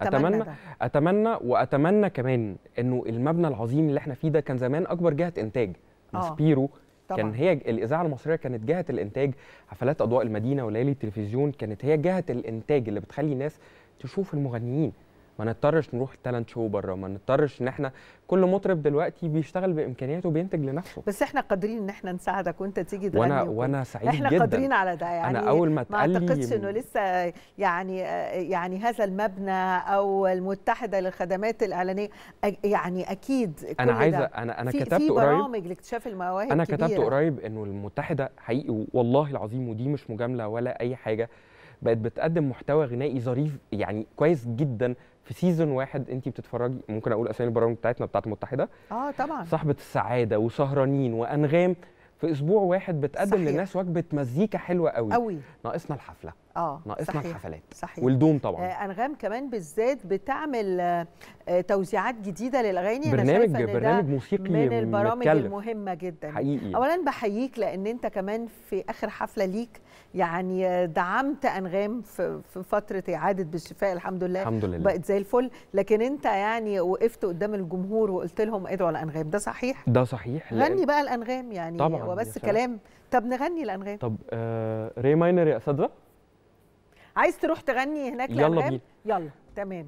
اتمنى واتمنى كمان انه المبنى العظيم اللي احنا فيه ده كان زمان اكبر جهه انتاج. ماسبيرو كان هي الاذاعه المصريه كانت جهه الانتاج، حفلات اضواء المدينه وليالي التلفزيون كانت هي جهه الانتاج اللي بتخلي الناس تشوف المغنيين. ما نضطرش نروح تالنت شو بره، ما نضطرش ان احنا كل مطرب دلوقتي بيشتغل بامكانياته وبينتج لنفسه. بس احنا قادرين ان احنا نساعدك وانت تيجي تغني وانا سعيد احنا جدا. قادرين على ده يعني. انا اول ما اتقال لي ما اعتقدش انه لسه يعني هذا المبنى او المتحده للخدمات الاعلانيه يعني اكيد انا عايزه انا كتبت قريب في برامج لاكتشاف المواهب انا كبيرة. كتبت قريب انه المتحده حقيقي والله العظيم، ودي مش مجامله ولا اي حاجه، بقت بتقدم محتوى غنائي ظريف يعني كويس جدا. في سيزون واحد انت بتتفرجي، ممكن اقول اسامي البرامج بتاعتنا بتاعت المتحده؟ طبعا، صاحبه السعاده وسهرانين وانغام، في اسبوع واحد بتقدم صحيح. للناس وجبه مزيكا حلوه قوي. ناقصنا الحفله، ناقصنا الحفلات صحيح. والدوم طبعا. انغام كمان بالذات بتعمل توزيعات جديده للاغاني. برنامج موسيقي من البرامج المهمه جدا حقيقي. اولا بحييك لان انت كمان في اخر حفله ليك يعني دعمت انغام في فتره اعاده بالشفاء الحمد لله بقت زي الفل، لكن انت يعني وقفت قدام الجمهور وقلت لهم ادعوا لانغام. ده صحيح؟ ده صحيح. غني بقى الانغام يعني طبعا وبس كلام. طب نغني الانغام. طب ري ماينر يا اساتذه، عايز تروح تغني هناك يلا بينا. يلا تمام.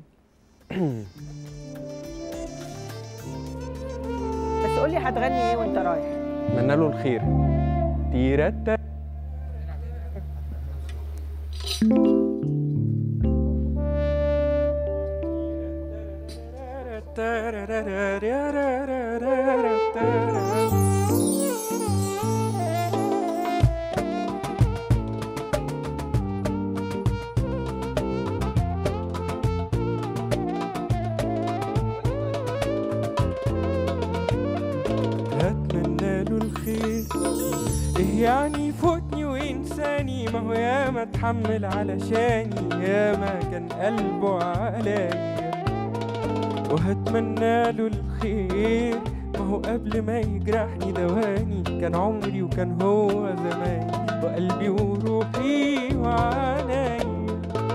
بس قول لي هتغني ايه وانت رايح؟ اتمنى له الخير. تيرتا يعني يفوتني وينساني، ما هو ياما اتحمل علشاني، ياما كان قلبه عليا، وهتمنى له الخير، ما هو قبل ما يجرحني دواني، كان عمري وكان هو زماني، وقلبي وروحي وعناي،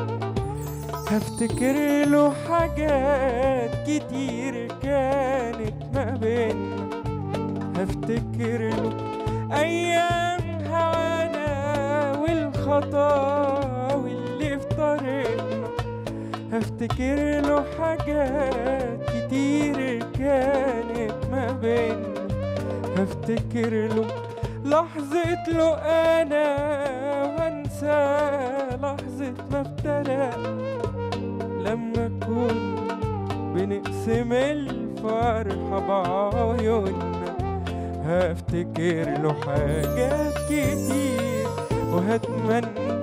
هفتكر له حاجات كتير كانت ما بينا، هفتكر له أيام هوانا والخطاوي اللي في طريقنا، هفتكر له حاجات كتير كانت ما بينا، هفتكر له لحظة له أنا وأنسى لحظة ما افترقنا، لما كنا بنقسم الفرحة بعيوننا، هفتكر له حاجات كتير وهتمنى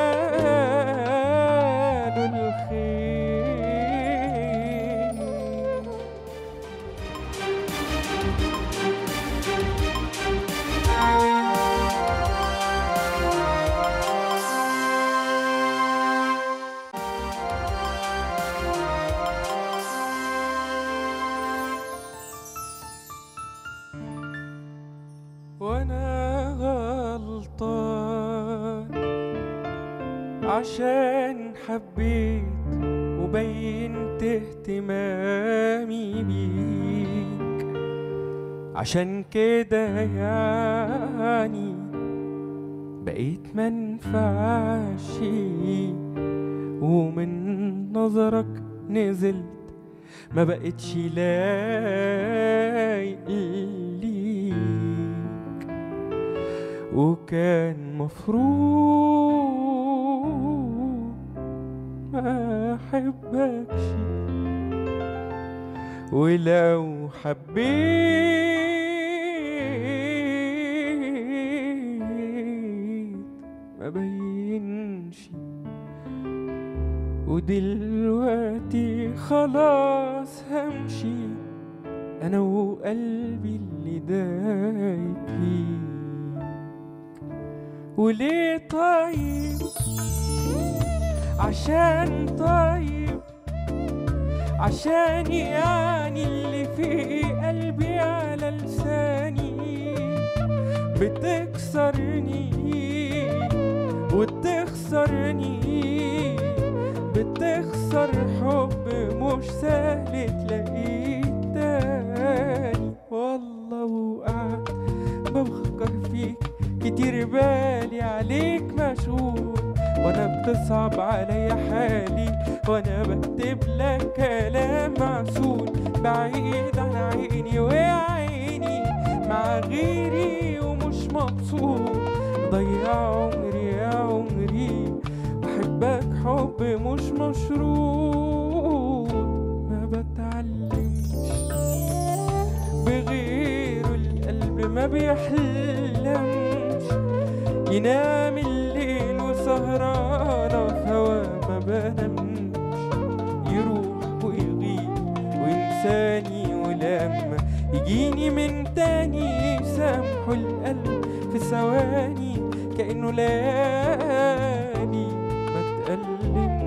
له الخير. وانا غلطان عشان حبيت وبينت اهتمامي بيك، عشان كده يعني بقيت منفعش ومن نظرك نزلت، ما بقتش لايق ليك، وكان مفروض ما احبكش، ولو حبيت ما بينش، ودلوقتي خلاص همشي انا وقلبي اللي دايب فيه. وليه طيب؟ عشان طيب، عشان يعني اللي في قلبي على لساني بتكسرني وتخسرني، بتخسر حب مش سهل تلاقيه تاني. والله وقعت بفكر فيك كتير، بالي عليك مشغول، وانا بتصعب عليا حالي، وانا بكتب لك بعيد عن عيني وعيني مع غيري ومش مبسوط. ضيع عمري يا عمري بحبك حب مش مشروط. ما بتعلمش بغيره القلب ما بيحلمش. ينام الليل وسهرانة في هوا ما بنامش. يروح ويغيب وينساني ولما يجيني من تاني سامحه القلب في ثواني كأنه لاني بتألمش.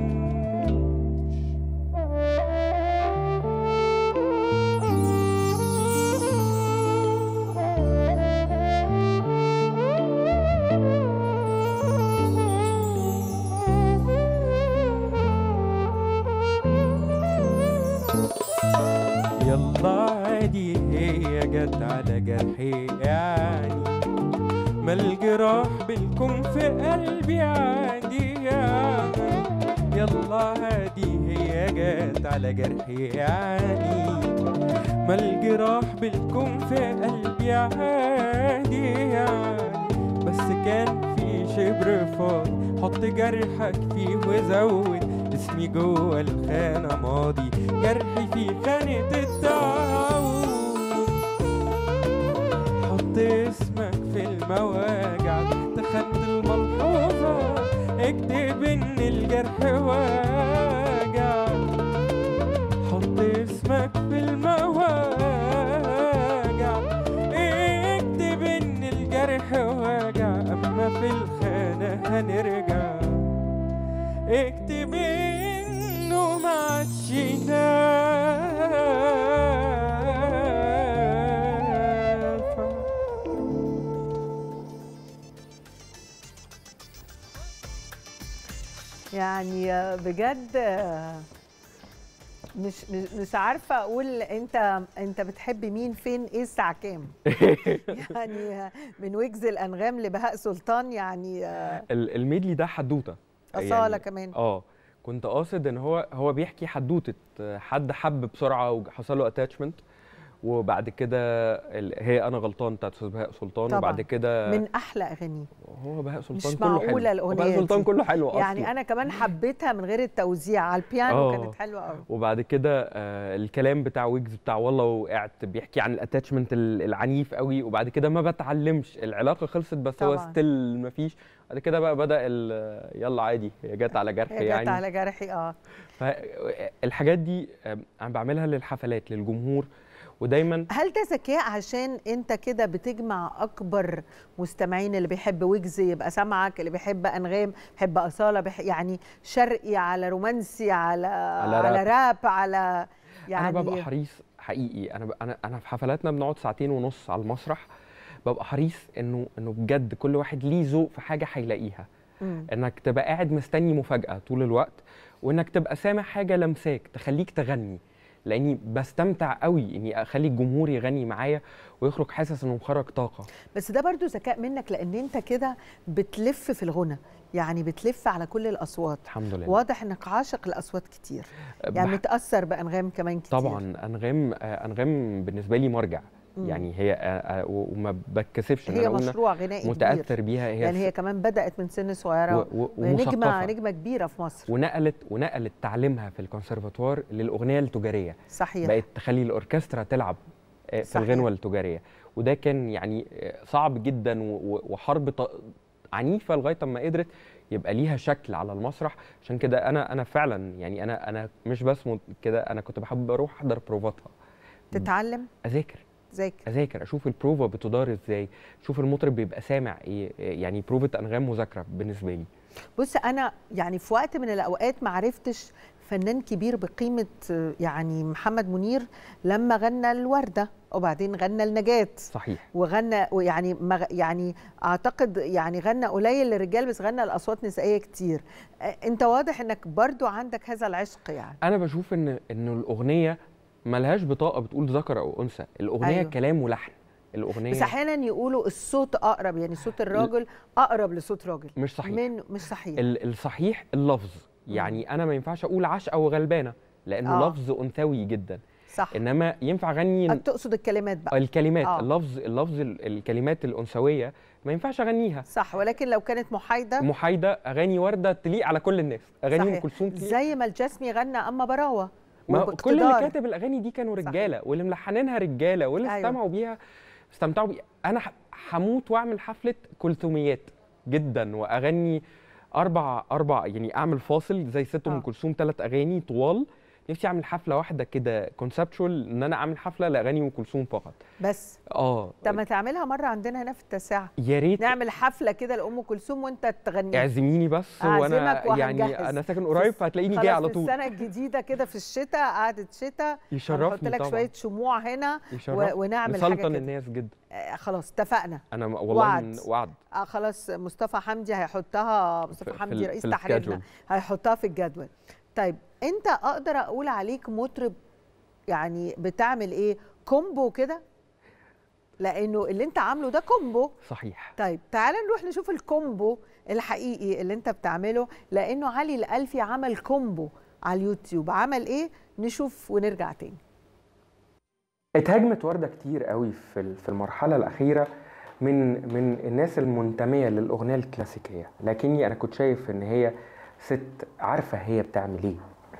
يلا عادي هي جت على جرحي يعني. ما الجراح بالكم في قلبي عادي يعني. يلا عادي هي جت على جرحي يعني. ما الجراح بالكم في قلبي عادي يعني. بس كان في شبر فاضي حط جرحك فيه وزود اسمي جوه الخانة ماضي. جرحي في خانة التعاون. حط اسمك في المواجع تحت خانة الملحوظة. اكتب ان الجرح واجع. حط اسمك في المواجع. اكتب ان الجرح واجع. اما في الخانة هنرجع. اكتب انه ما عادش نافع. يعني بجد مش عارفه اقول انت بتحب مين فين ايه الساعه كام. يعني من وجز الانغام لبهاء سلطان يعني. الميدلي ده حدوته أصالة يعني كمان. كنت قاصد ان هو بيحكي حدوته حد حب بسرعه وحصل له اتاتشمنت، وبعد كده هي انا غلطان بتاعت استاذ بهاء سلطان طبعًا. وبعد كده من احلى اغانيه. هو بهاء سلطان مش كله حلو. معقوله الاغنيه بهاء سلطان كله حلو اصلا. يعني انا كمان حبيتها من غير التوزيع على البيانو كانت حلوه قوي. وبعد كده الكلام بتاع ويجز بتاع والله وقعت بيحكي عن الاتاتشمنت العنيف قوي، وبعد كده ما بتعلمش العلاقه خلصت بس طبعًا. هو ستيل ما فيش. بعد كده بقى بدا يلا عادي هي جت على جرحي يعني. جت على جرحي. فالحاجات دي انا بعملها للحفلات للجمهور ودايما. هل ده ذكاء عشان انت كده بتجمع اكبر مستمعين؟ اللي بيحب ويجز يبقى سامعك، اللي بيحب انغام بيحب اصاله، يعني شرقي على رومانسي على راب على يعني. انا ببقى حريص حقيقي. انا في حفلاتنا بنقعد 2.5 ساعات على المسرح. ببقى حريص انه بجد كل واحد ليه ذوق في حاجه هيلاقيها. انك تبقى قاعد مستني مفاجاه طول الوقت، وانك تبقى سامع حاجه لمساك تخليك تغني، لاني بستمتع قوي اني اخلي الجمهور يغني معايا ويخرج حاسس انه مخرج طاقه. بس ده برضو ذكاء منك، لان انت كده بتلف في الغنى، يعني بتلف على كل الاصوات. الحمد لله. واضح انك عاشق الاصوات كتير، يعني متاثر بانغام كمان كتير. طبعا انغام بالنسبه لي مرجع. يعني هي وما بتكسفش ان هي مشروع غنائي متاثر بيها. يعني هي كمان بدات من سن صغيره نجمه كبيره في مصر، ونقلت تعليمها في الكونسرفاتوار للاغنيه التجاريه. صحيح. بقت تخلي الاوركسترا تلعب في الغنوه التجاريه، وده كان يعني صعب جدا وحرب عنيفه لغايه ما قدرت يبقى ليها شكل على المسرح. عشان كده انا فعلا يعني انا مش بس كده، انا كنت بحب اروح احضر بروفاتها، تتعلم، اذاكر اشوف البروفا بتدار ازاي، اشوف المطرب بيبقى سامع ايه. يعني بروفة انغام مذاكره بالنسبه لي. بص انا يعني في وقت من الاوقات ما عرفتش فنان كبير بقيمه يعني محمد منير لما غنى الورده وبعدين غنى النجاة. صحيح. وغنى يعني اعتقد يعني غنى قليل للرجال بس غنى الاصوات نسائيه كتير. انت واضح انك برضو عندك هذا العشق. يعني انا بشوف ان الاغنيه ملهاش بطاقه بتقول ذكر او انثى، الاغنيه أيوه. كلام ولحن. الاغنيه بس احيانا يقولوا الصوت اقرب، يعني صوت الراجل اقرب لصوت راجل. مش صحيح. مش صحيح. الصحيح اللفظ. يعني انا ما ينفعش اقول عشقه وغلبانه لانه لفظ انثوي جدا. صح. انما ينفع اغني تقصد الكلمات بقى؟ الكلمات اللفظ الكلمات الانثويه ما ينفعش اغنيها. صح، ولكن لو كانت محايده اغاني ورده تليق على كل الناس، اغاني ام كلثوم تليق زي ما الجسمي غنى اما براوه. كل اللي كاتب الاغاني دي كانوا رجاله، واللي ملحنينها رجاله، واللي استمعوا بيها استمتعوا بيها. انا هموت واعمل حفله كلثوميات جدا، واغني اربع يعني اعمل فاصل زي ست ام كلثوم 3 اغاني طوال. نفسي اعمل حفله واحده كده كونسبشوال، ان انا اعمل حفله لاغاني ام كلثوم فقط بس. طب ما تعملها مره عندنا هنا في التاسعه، يا ريت نعمل حفله كده لام كلثوم وانت تغني. اعزميني بس، وانا يعني انا ساكن قريب فهتلاقيني جاي على طول. في السنه الجديده كده في الشتاء، قعده شتاء، يشرفني نحط لك شويه شموع هنا ونعمل حاجه كده. الناس جدا. خلاص اتفقنا. انا والله وعد. خلاص مصطفى حمدي هيحطها، مصطفى حمدي رئيس تحريرنا هيحطها في الجدول. طيب انت اقدر اقول عليك مطرب يعني بتعمل ايه، كومبو كده؟ لانه اللي انت عامله ده كومبو. صحيح. طيب تعال نروح نشوف الكومبو الحقيقي اللي انت بتعمله، لانه علي الألفي عمل كومبو على اليوتيوب. عمل ايه؟ نشوف ونرجع تاني. اتهاجمت وردة كتير قوي في المرحلة الأخيرة من الناس المنتمية للأغنية الكلاسيكية، لكني أنا كنت شايف إن هي ست عارفة هي بتعمل ايه.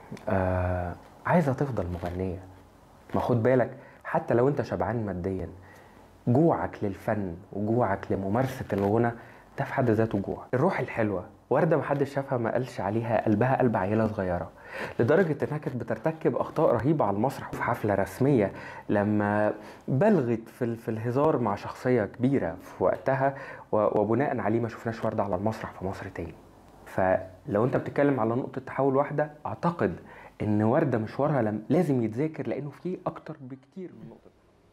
عايزة تفضل مغنية. ما خد بالك، حتى لو انت شبعان ماديا، جوعك للفن وجوعك لممارسة الغنى ده في حد ذاته جوع. الروح الحلوة وردة محدش شافها ما قالش عليها قلبها قلب عيلة صغيرة، لدرجة انها كانت بترتكب اخطاء رهيبة على المسرح في حفلة رسمية لما بلغت في الهزار مع شخصية كبيرة في وقتها، وبناء عليه ما شفناش وردة على المسرح في مصر تاني. فلو انت بتتكلم على نقطة تحول واحدة، اعتقد ان وردة مشوارها لازم يتذاكر، لانه فيه اكتر بكتير من نقطة.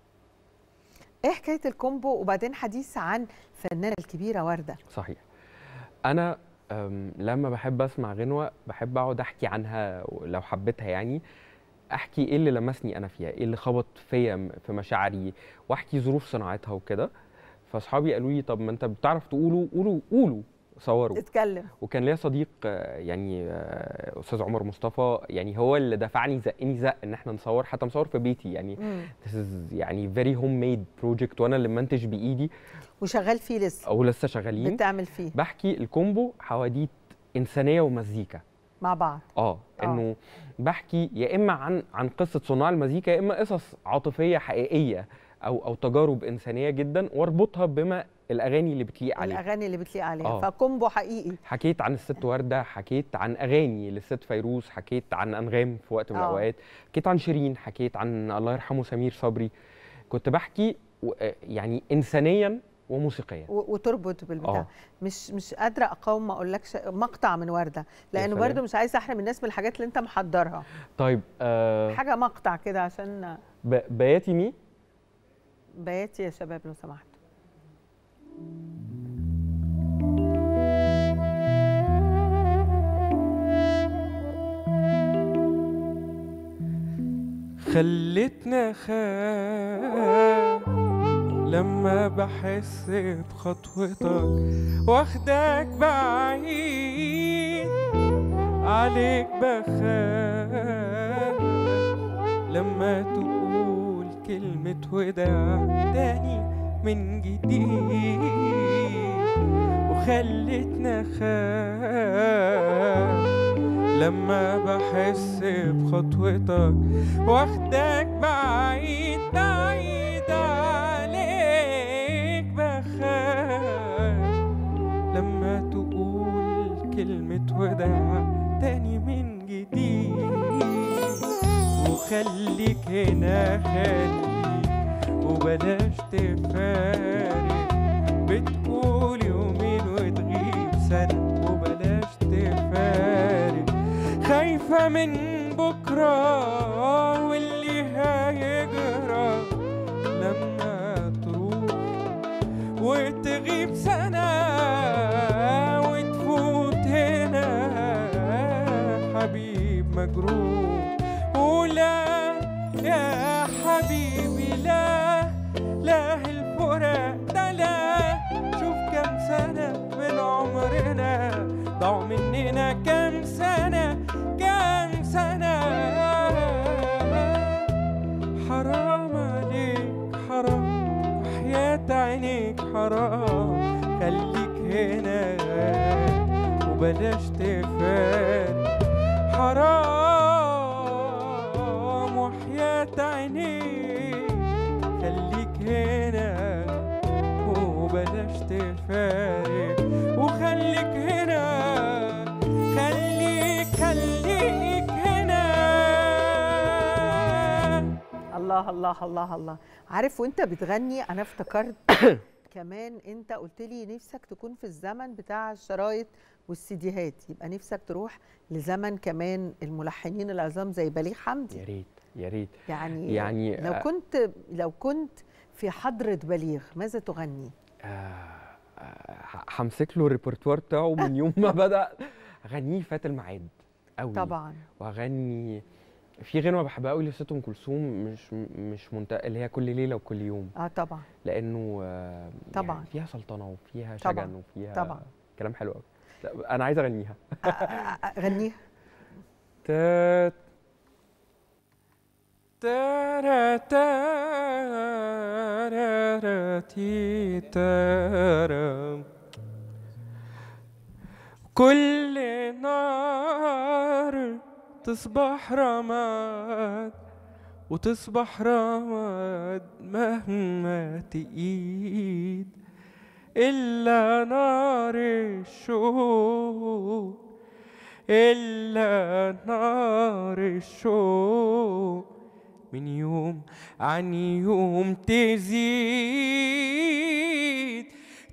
ايه حكاية الكومبو؟ وبعدين حديث عن الفنانة الكبيرة وردة. صحيح. انا لما بحب اسمع غنوة بحب اقعد احكي عنها، لو حبيتها يعني احكي ايه اللي لمسني انا فيها، ايه اللي خبط فيا في مشاعري، واحكي ظروف صناعتها وكده. فاصحابي قالوا لي طب ما انت بتعرف قولوا صوروا اتكلم. وكان ليا صديق يعني استاذ عمر مصطفى، يعني هو اللي دفعني زق ان احنا نصور، حتى مصور في بيتي يعني. this is يعني very homemade project، وانا اللي منتج بايدي وشغال فيه لسه شغالين بتعمل فيه. بحكي الكومبو حواديت انسانيه ومزيكا مع بعض. انه بحكي يا اما عن قصه صناع المزيكا، يا اما قصص عاطفيه حقيقيه او تجارب انسانيه جدا، واربطها بما الاغاني اللي بتليق عليها. فكومبو حقيقي. حكيت عن الست ورده، حكيت عن اغاني للست فيروز، حكيت عن انغام في وقت من الاوقات، حكيت عن شيرين، حكيت عن الله يرحمه سمير صبري. كنت بحكي يعني انسانيا وموسيقيا وتربط بالبتاع. مش قادره اقاوم ما اقولكش مقطع من ورده، لانه برضه مش عايزه احرم الناس من الحاجات اللي انت محضرها. طيب حاجه مقطع كده عشان بياتي مي. بياتي يا شباب لو سمحتوا. خلتنا خاف لما بحس بخطوتك، واخدك بعيد عليك، بخاف لما تقول كلمة وداع تاني من جديد. وخلتنا خاف لما بحس بخطوتك، واخدك بعيد عليك، بخاف لما تقول كلمة وداع تاني من جديد. وخليك هنا خليك وبلاش تفارق، بتقول يومين وتغيب سنة وبلاش تفارق. خايفة من بكرة واللي هيجرى لما تروح وتغيب سنة وتفوت هنا حبيب مجروح. ولا يا حبيبي لا الفراق ده لا، شوف كم سنة من عمرنا ضاعوا مننا، كم سنة حرام خليك هنا وبلاش تفارق، حرام وحياة عينيك خليك هنا وبلاش تفارق، وخليك هنا خليك هنا. الله الله الله الله. عارف وانت بتغني انا افتكرت كمان انت قلت لي نفسك تكون في الزمن بتاع الشرايط والسيديهات، يبقى نفسك تروح لزمن كمان الملحنين العظام زي بليغ حمدي. يا ريت يا ريت. يعني لو كنت في حضرة بليغ ماذا تغني؟ همسك له الريpertoire بتاعه من يوم ما بدأ اغنيه فات الميعاد قوي طبعا. واغني في غنوه بحبها قوي لست ام كلثوم، مش اللي هي كل ليله وكل يوم. طبعا. لانه طبعا يعني فيها سلطنه وفيها طبعا. شجن وفيها طبعا كلام حلو قوي. لا انا عايز اغنيها. غنيها. تارا تارا تي تارا، كل نار تصبح رماد وتصبح رماد مهما تقيد، إلا نار الشوق إلا نار الشوق من يوم عن يوم تزيد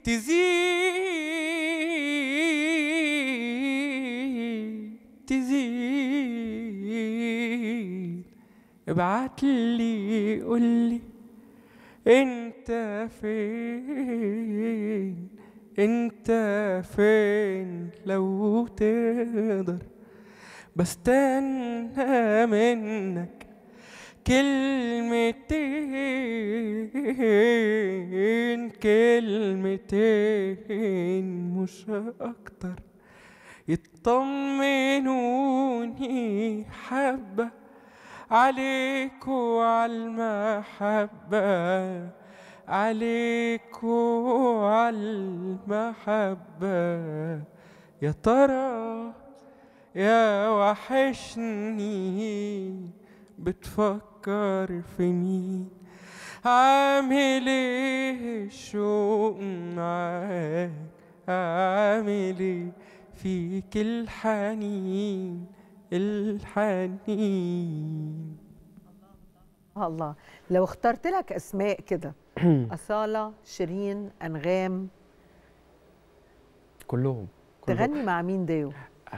تزيد. ابعتلي قولي انت فين، انت فين لو تقدر، بستنى منك كلمتين كلمتين مش اكتر، يطمنوني حبة عليك وعالمحبة، عليك وعالمحبة. يا ترى يا وحشني بتفكر في مين، عامل ايه الشوق معاك، عامل ايه فيك الحنين الحنين. الله. لو اخترت لك اسماء كده أصالة، شيرين، أنغام، كلهم تغني مع مين ديو؟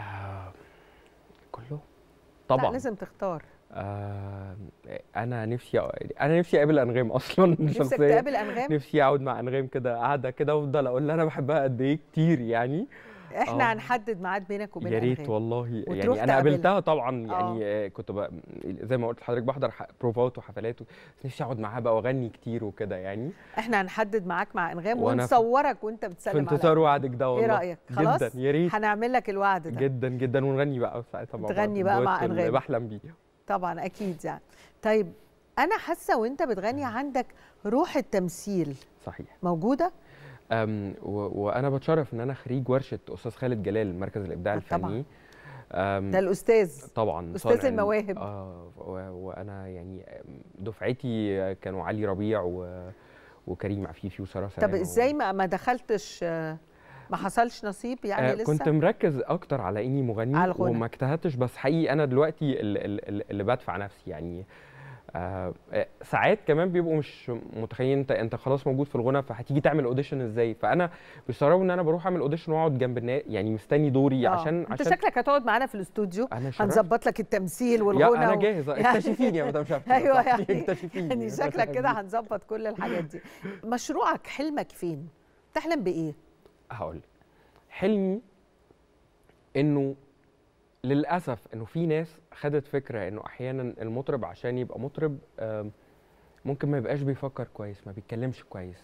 كلهم طبعا. لا لازم تختار. انا نفسي اقابل انغام اصلا. نفسك تقابل انغام؟ نفسي اقعد مع انغام كده قاعده كده وافضل اقول لها انا بحبها قد ايه كتير يعني. احنا هنحدد ميعاد بينك وبين يا ريت أنغام. والله. يعني انا قابلتها طبعا يعني كنت زي ما قلت لحضرتك بحضر بروفات وحفلات، نفسي اقعد معاها بقى واغني كتير وكده يعني. احنا هنحدد معاك مع انغام ونصورك وانت بتسلم عليها. في انتظار وعدك ده والله. ايه رايك؟ خلاص جدا يا ريت. هنعمل لك الوعد ده جدا جدا ونغني بقى ساعتها مع بعض. تغني بقى مع انغام اللي بحلم بيه طبعا اكيد يعني. طيب انا حاسه وانت بتغني عندك روح التمثيل. صحيح موجوده. وانا بتشرف ان انا خريج ورشه استاذ خالد جلال مركز الابداع الفني. ده الاستاذ طبعا استاذ المواهب. وانا يعني دفعتي كانوا علي ربيع وكريم عفيفي وساره سلامه. طب ازاي ما دخلتش، ما حصلش نصيب يعني لسه؟ كنت مركز اكتر على اني مغني وما اجتهدتش، بس حقيقي انا دلوقتي اللي بدفع نفسي يعني. ساعات كمان بيبقوا مش متخيلين انت خلاص موجود في الغنى فهتيجي تعمل اوديشن ازاي، فانا بيستغربوا ان انا بروح اعمل اوديشن واقعد جنب الناس يعني مستني دوري. عشان انت شكلك هتقعد معانا في الاستوديو، هنظبط لك التمثيل والغنى. انا جاهز. اكتشفيني يا مدام شرف. ايوه يعني اكتشفيني يعني شكلك كده هنظبط كل الحاجات دي. مشروعك، حلمك فين؟ تحلم بايه؟ هقول حلمي انه للاسف انه في ناس خدت فكره انه احيانا المطرب عشان يبقى مطرب ممكن ما يبقاش بيفكر كويس، ما بيتكلمش كويس،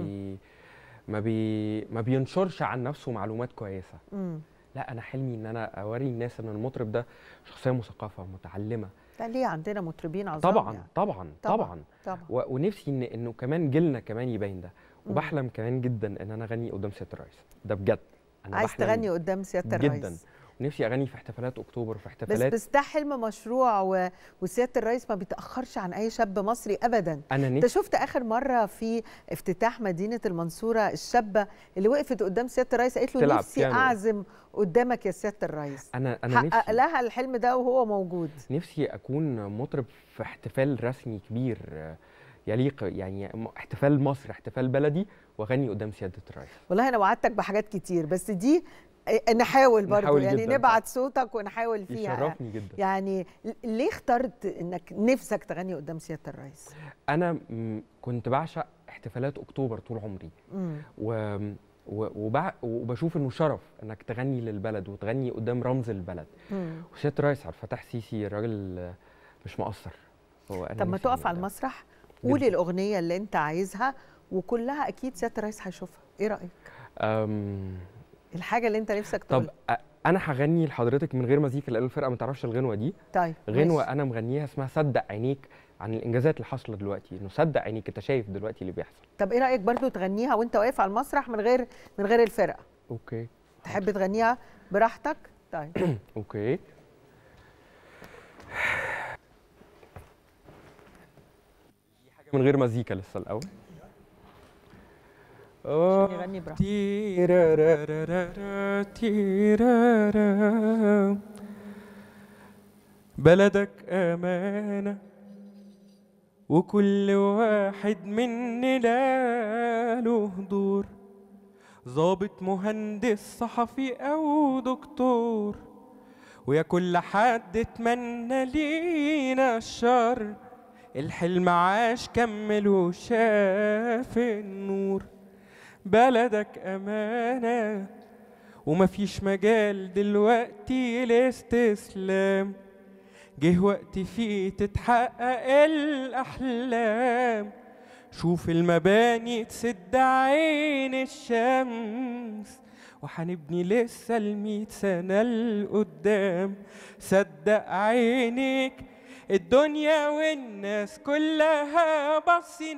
ما بينشرش عن نفسه معلومات كويسه. لا انا حلمي ان انا اوري الناس ان المطرب ده شخصيه مثقفه متعلمه. لا ليه عندنا مطربين عظام طبعا يعني. طبعا طبعا, طبعا. ونفسي انه كمان جيلنا كمان يبين ده، وبحلم كمان جدا ان انا اغني قدام سياده الرئيس، ده بجد. انا عايز بحلم تغني قدام سياده الرئيس جدا، ونفسي اغني في احتفالات اكتوبر، في بس احتفالات ده حلم مشروع وسياده الرئيس ما بيتاخرش عن اي شاب مصري ابدا. انا انت نفسي. شفت اخر مره في افتتاح مدينه المنصوره الشابه اللي وقفت قدام سياده الرئيس قالت له تلعب نفسي بيانو. اعزم قدامك يا سياده الرئيس. انا حقق نفسي لها الحلم ده وهو موجود. نفسي اكون مطرب في احتفال رسمي كبير يليق، يعني احتفال مصر، احتفال بلدي، واغني قدام سياده الرئيس. والله انا وعدتك بحاجات كتير بس دي نحاول برضو نحاول يعني جداً نبعت صوتك ونحاول فيها. يشرفني جدا. يعني ليه اخترت انك نفسك تغني قدام سياده الرئيس؟ انا كنت بعشق احتفالات اكتوبر طول عمري، وبشوف انه شرف انك تغني للبلد وتغني قدام رمز البلد. وسياده الرئيس عبد الفتاح السيسي راجل مش مقصر. طب ما تقف على المسرح قولي الاغنيه اللي انت عايزها وكلها اكيد سياده الرئيس هيشوفها، ايه رايك؟ الحاجه اللي انت نفسك تقولها. طب انا هغني لحضرتك من غير مزيكا لان الفرقه ما تعرفش الغنوه دي. طيب غنوه ماشي. انا مغنيها اسمها صدق عينيك، عن الانجازات اللي حاصله دلوقتي، انه صدق عينيك انت شايف دلوقتي اللي بيحصل. طب ايه رايك برضو تغنيها وانت واقف على المسرح من غير الفرقه؟ اوكي. تحب تغنيها براحتك؟ طيب اوكي. من غير مزيكا لسه الاول. عشان يغني براحته. بلدك أمانة وكل واحد مننا له دور، ضابط مهندس صحفي أو دكتور، ويا كل حد اتمنى لينا الشر، الحلم عاش كمل وشاف النور. بلدك أمانة ومفيش مجال دلوقتي الاستسلام، جه وقت فيه تتحقق الأحلام، شوف المباني تسد عين الشمس، وحنبني لسه 100 سنة لقدام. صدق عينيك الدنيا والناس كلها باصين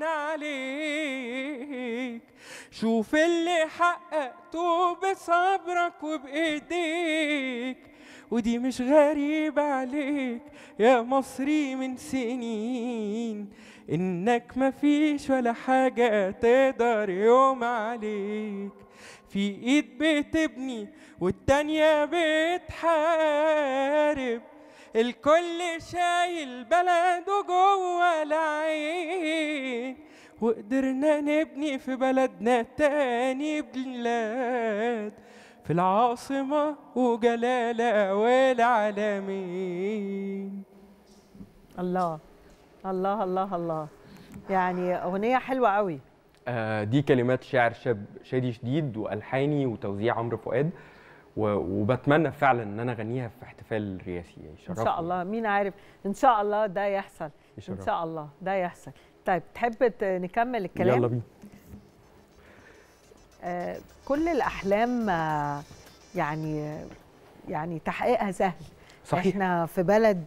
عليك، شوف اللي حققته بصبرك وبإيديك، ودي مش غريبة عليك يا مصري من سنين، إنك مفيش ولا حاجة تقدر يوم عليك، في إيد بتبني والتانية بتحارب، الكل شايل بلده جوه العين، وقدرنا نبني في بلدنا تاني بلاد، في العاصمة وجلالة والعالمين. الله الله الله الله، يعني أغنية حلوة قوي. دي كلمات شاعر شاب شادي شديد وألحاني وتوزيع عمرو فؤاد، وبتمنى فعلا ان انا اغنيها في احتفال رئاسي. ان شاء الله، مين عارف، ان شاء الله ده يحصل، ان شاء الله ده يحصل. طيب تحب نكمل الكلام؟ يلا بينا. كل الاحلام يعني تحقيقها سهل. صحيح. احنا في بلد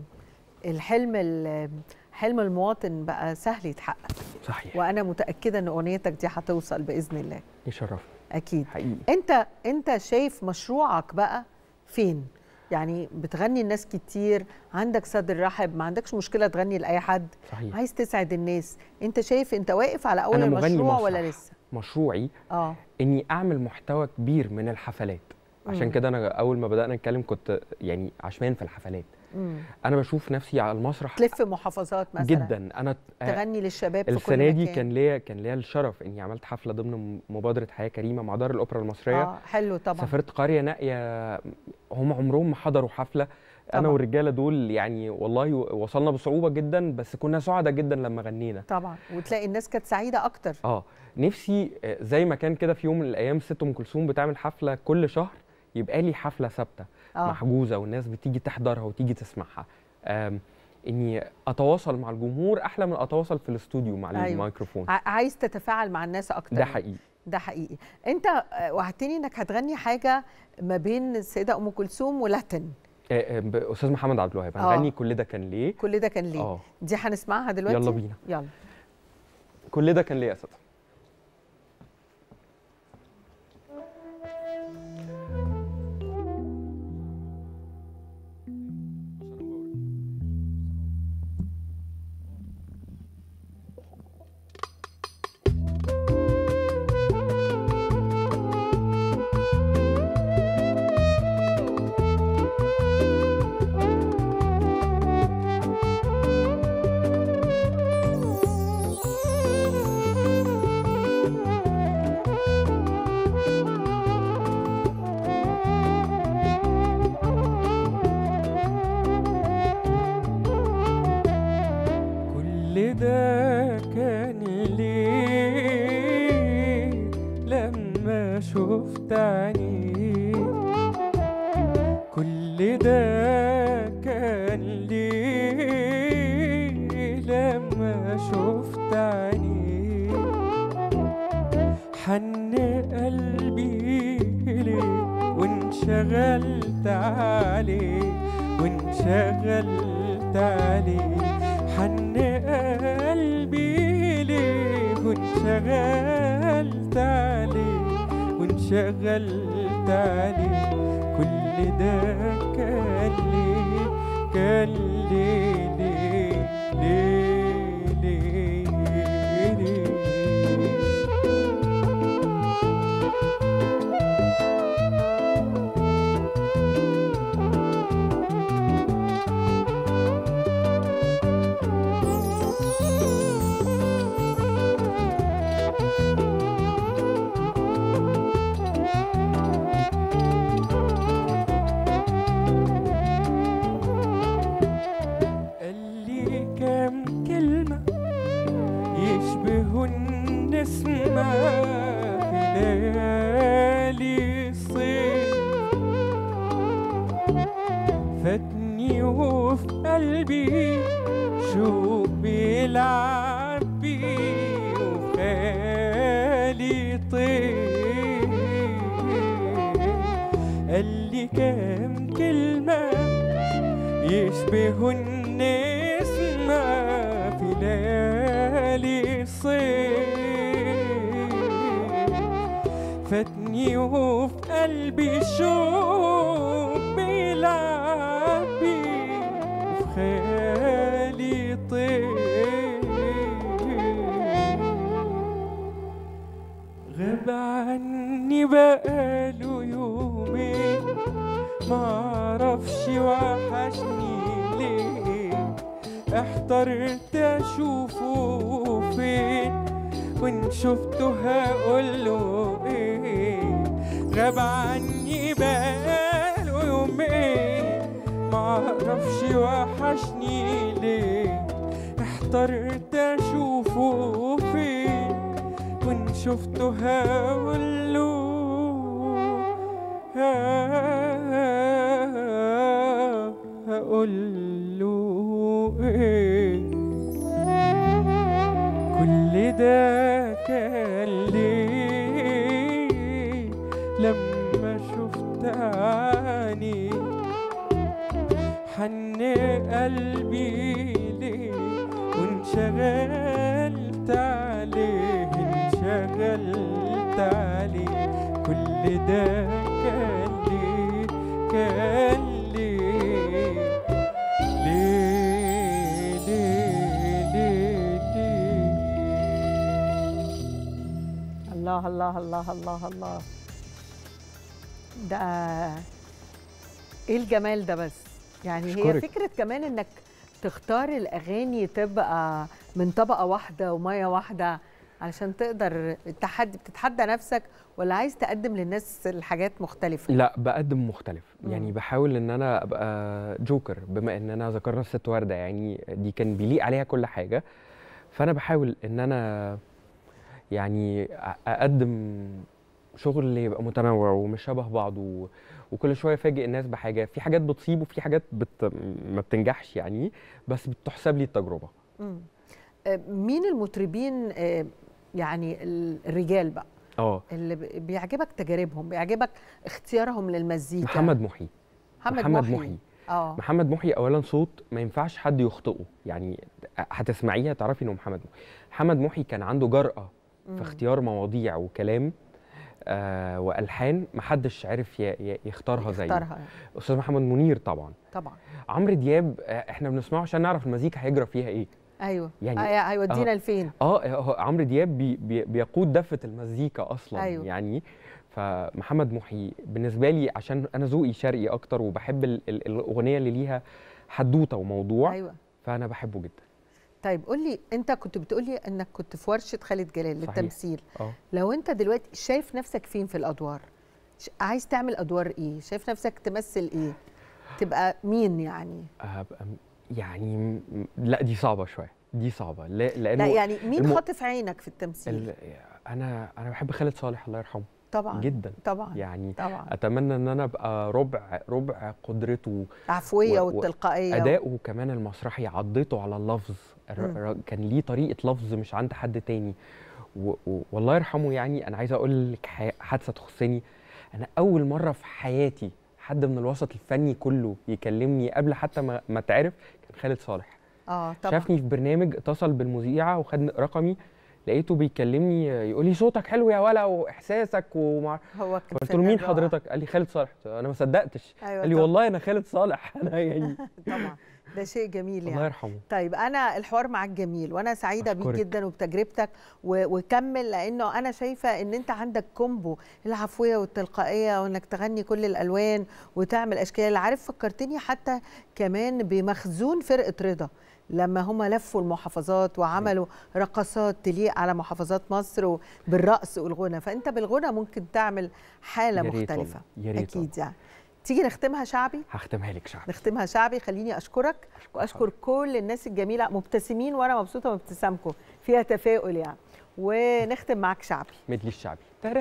حلم المواطن بقى سهل يتحقق. صحيح. وانا متاكده ان اغنيتك دي هتوصل باذن الله. يشرفني. اكيد. حقيقي. انت شايف مشروعك بقى فين؟ يعني بتغني الناس كتير، عندك صدر رحب، ما عندكش مشكله تغني لاي حد. صحيح. عايز تسعد الناس. انت شايف انت واقف على اول المشروع ولا لسه؟ مشروعي اني اعمل محتوى كبير من الحفلات. عشان كده انا اول ما بدانا نتكلم كنت يعني عشمان في الحفلات. انا بشوف نفسي على المسرح تلف محافظات مثلا جدا. انا تغني للشباب في كل السنه مكان. دي كان ليا الشرف اني عملت حفله ضمن مبادره حياه كريمه مع دار الاوبرا المصريه. حلو طبعا. سافرت قريه نائيه هم عمرهم ما حضروا حفله طبعا. انا والرجاله دول يعني والله وصلنا بصعوبه جدا، بس كنا سعداء جدا لما غنينا طبعا، وتلاقي الناس كانت سعيده اكتر. نفسي زي ما كان كده في يوم من الايام ست ام كلثوم بتعمل حفله كل شهر، يبقى لي حفله ثابته محجوزه والناس بتيجي تحضرها وتيجي تسمعها. اني اتواصل مع الجمهور احلى من اتواصل في الاستوديو مع الميكروفون. عايز تتفاعل مع الناس اكتر. ده حقيقي. ده حقيقي. انت وعدتني انك هتغني حاجه ما بين السيده ام كلثوم ولاتن. استاذ محمد عبد الوهاب هنغني كل ده كان ليه. كل ده كان ليه. دي هنسمعها دلوقتي. يلا بينا. يلا. كل ده كان ليه يا استاذ. شفت عينيك. كل ده كان ليه لما شفت عينيك. حن قلبي ليك وانشغلت عليك وانشغلت عليك. حن قلبي ليك وانشغلت عليك وانشغلت عليك. كل ده كان ليه كان ليه ليه ليه ليه. نسمة في ليالي الصيف. فاتني وفي قلبي شوق بيلعب بيه وفي خيالي طير. قال لي كام كلمة يشبهوا النسمة في ليالي الصيف. فاتني وفي قلبي شوق بيلعب بيه وفي خيالي طير. غاب عني بقاله يومين معرفش وحشني ليه. احترت اشوفه فين وان شفته هقوله ايه. غاب عني بقاله يومين معرفش وحشني ليه. احترت اشوفه فين وان شفته هقوله هقوله ايه. كل ده كان ليه لما شفت عينيك. حن قلبي ليه وانشغلت عليه انشغلت عليه. كل ده كان ليه كان ليه ليه ليه ليه ليه. الله الله الله الله الله، ده ايه الجمال ده بس. يعني أشكرك. هي فكرة كمان انك تختار الاغاني تبقى من طبقة واحدة ومية واحدة علشان تقدر بتتحدى نفسك، ولا عايز تقدم للناس الحاجات مختلفة؟ لا، بقدم مختلف. يعني بحاول ان انا ابقى جوكر، بما ان انا ذكرنا الست وردة، يعني دي كان بيليق عليها كل حاجة. فانا بحاول ان انا يعني اقدم شغل يبقى متنوع ومش شبه بعض، وكل شويه افاجئ الناس بحاجه. في حاجات بتصيب وفي حاجات ما بتنجحش يعني، بس بتحسب لي التجربه. مين المطربين يعني الرجال بقى اللي بيعجبك تجاربهم، بيعجبك اختيارهم للمزيكا؟ محمد محي. محمد محي اولا صوت ما ينفعش حد يخطئه، يعني هتسمعيها تعرفي انه محمد محي. محمد محي كان عنده جرأة في اختيار مواضيع وكلام والحان ما حدش عرف يختارها زيه. استاذ محمد منير طبعا. عمرو دياب احنا بنسمعه عشان نعرف المزيكا هيجرى فيها ايه. ايوه يعني هيودينا لفين. عمرو دياب بيقود دفة المزيكا اصلا. أيوة. يعني فمحمد محي بالنسبه لي عشان انا ذوقي شرقي اكتر، وبحب الاغنيه اللي ليها حدوته وموضوع. أيوة. فانا بحبه جدا. طيب قول لي، انت كنت بتقول لي انك كنت في ورشه خالد جلال للتمثيل. لو انت دلوقتي شايف نفسك فين في الادوار؟ عايز تعمل ادوار ايه؟ شايف نفسك تمثل ايه؟ تبقى مين يعني؟ يعني لا، دي صعبه شويه، دي صعبه. لانه لا يعني مين خاطف عينك في التمثيل؟ انا بحب خالد صالح الله يرحمه. طبعا جدا طبعا يعني طبعا. اتمنى ان انا ابقى ربع قدرته، عفويه والتلقائيه اداؤه كمان المسرحي، عضيته على اللفظ، كان ليه طريقه لفظ مش عند حد تاني. والله يرحمه. يعني انا عايز اقول لك حادثه تخصني. انا اول مره في حياتي حد من الوسط الفني كله يكلمني قبل حتى ما اتعرف كان خالد صالح. طبعا. شافني في برنامج، اتصل بالمذيعه وخد رقمي، لقيته بيكلمني يقول لي صوتك حلو يا ولا واحساسك هو قلت له مين حضرتك؟ قال لي خالد صالح. انا ما صدقتش. أيوة قال لي والله انا خالد صالح. انا يعني طبعا ده شيء جميل يعني. الله يرحمه. طيب انا الحوار معاك جميل وانا سعيده بيك جدا وبتجربتك، وكمل، لانه انا شايفه ان انت عندك كومبو العفويه والتلقائيه، وانك تغني كل الالوان وتعمل اشكال. عارف فكرتني حتى كمان بمخزون فرقه رضا لما هم لفوا المحافظات وعملوا رقصات تليق على محافظات مصر بالرقص والغنى. فانت بالغنى ممكن تعمل حاله مختلفه. اكيد يعني. تيجي نختمها شعبي؟ هختمها لك شعبي. نختمها شعبي. خليني اشكرك واشكر كل الناس الجميله، مبتسمين وانا مبسوطه بابتسامكم، فيها تفاؤل يعني. ونختم معاك شعبي. مدلي الشعبي.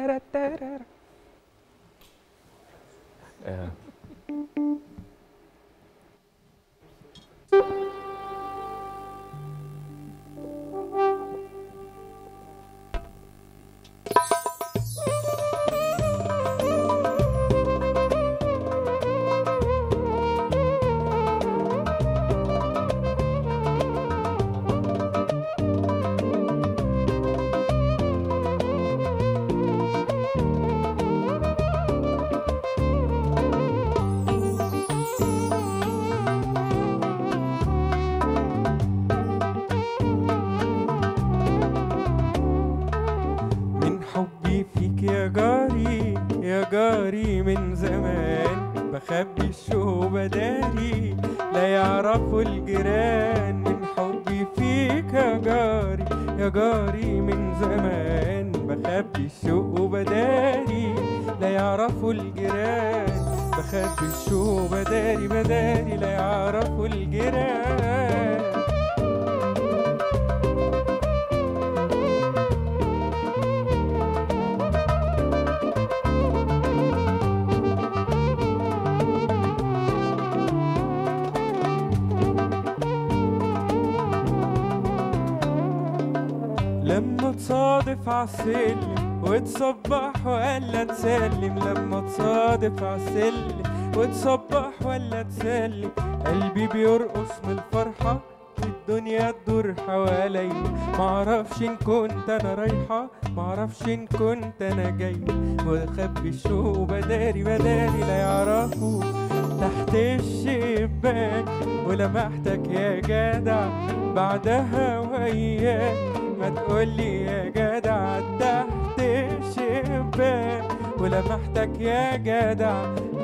جاري من زمان، بخبي الشوق بداري لا يعرفوا الجيران. من حبي فيك يا جاري يا جاري من زمان، بخبي الشوق بداري لا يعرفوا الجيران. بخبي الشوق بداري بداري لا يعرفوا الجيران. لما تصادف عالسلم وتصبح ولا تسلم، لما تصادف عالسلم وتصبح ولا تسلم، قلبي بيرقص من الفرحة الدنيا تدور حواليا. معرفش ان كنت انا رايحة، معرفش ان كنت انا جاي، واخبي الشوق بداري بداري لا يعرفوا تحت الشباك. ولمحتك يا جدع بعدها وياك، ما تقولي يا جدع تحت الشباك. ولمحتك يا جدع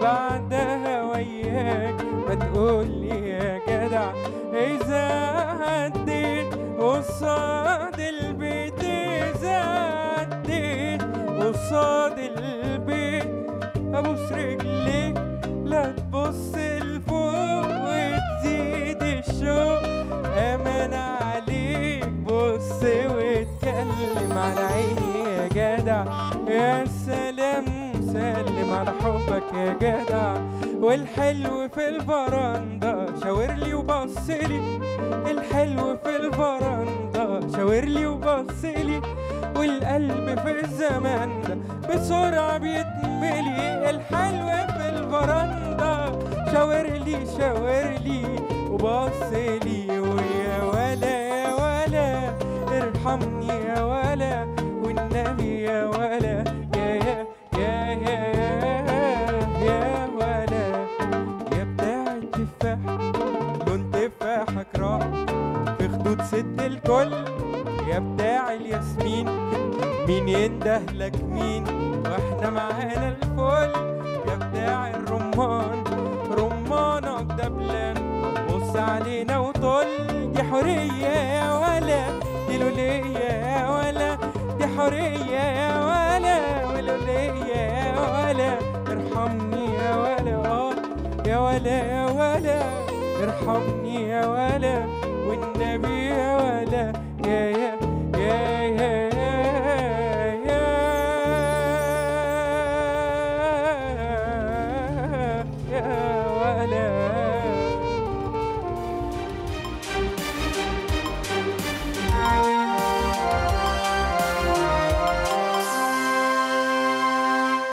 بعدها وياك، ما تقولي يا جدع إذا عديت قصاد البيت، إذا عديت قصاد البيت أبوس رجليك لا تبص لفوق وتزيد الشوق. أمان عليك بص واتكلم على عيني يا جدع، يا سلام سلم على حبك يا جدع. والحلو في الفرندا شاورلي وبصلي، الحلو في الفرندا شاورلي وبصلي. والقلب في الزمان ده بسرعة بيتملي، الحلو في الفرندا شاورلي شاورلي وبصلي. ويا ولا يا ولا ارحمني يا ولا والنبي يا ولا يا يا يا يا يا ولا يا بتاع التفاح. لون تفاحك راح في خدود ست الكل، يا بتاع الياسمين مين يندهلك مين واحنا معانا الفل. يا بتاع الرمان رمانك دبلان، بص علينا وطل دي حرية يا ولا، دي لولية يا ولا، دي حرية يا ولا ولولية يا ولا. ارحمني يا ولا يا ولا يا ولا، ارحمني يا ولا والنبي يا ولا يا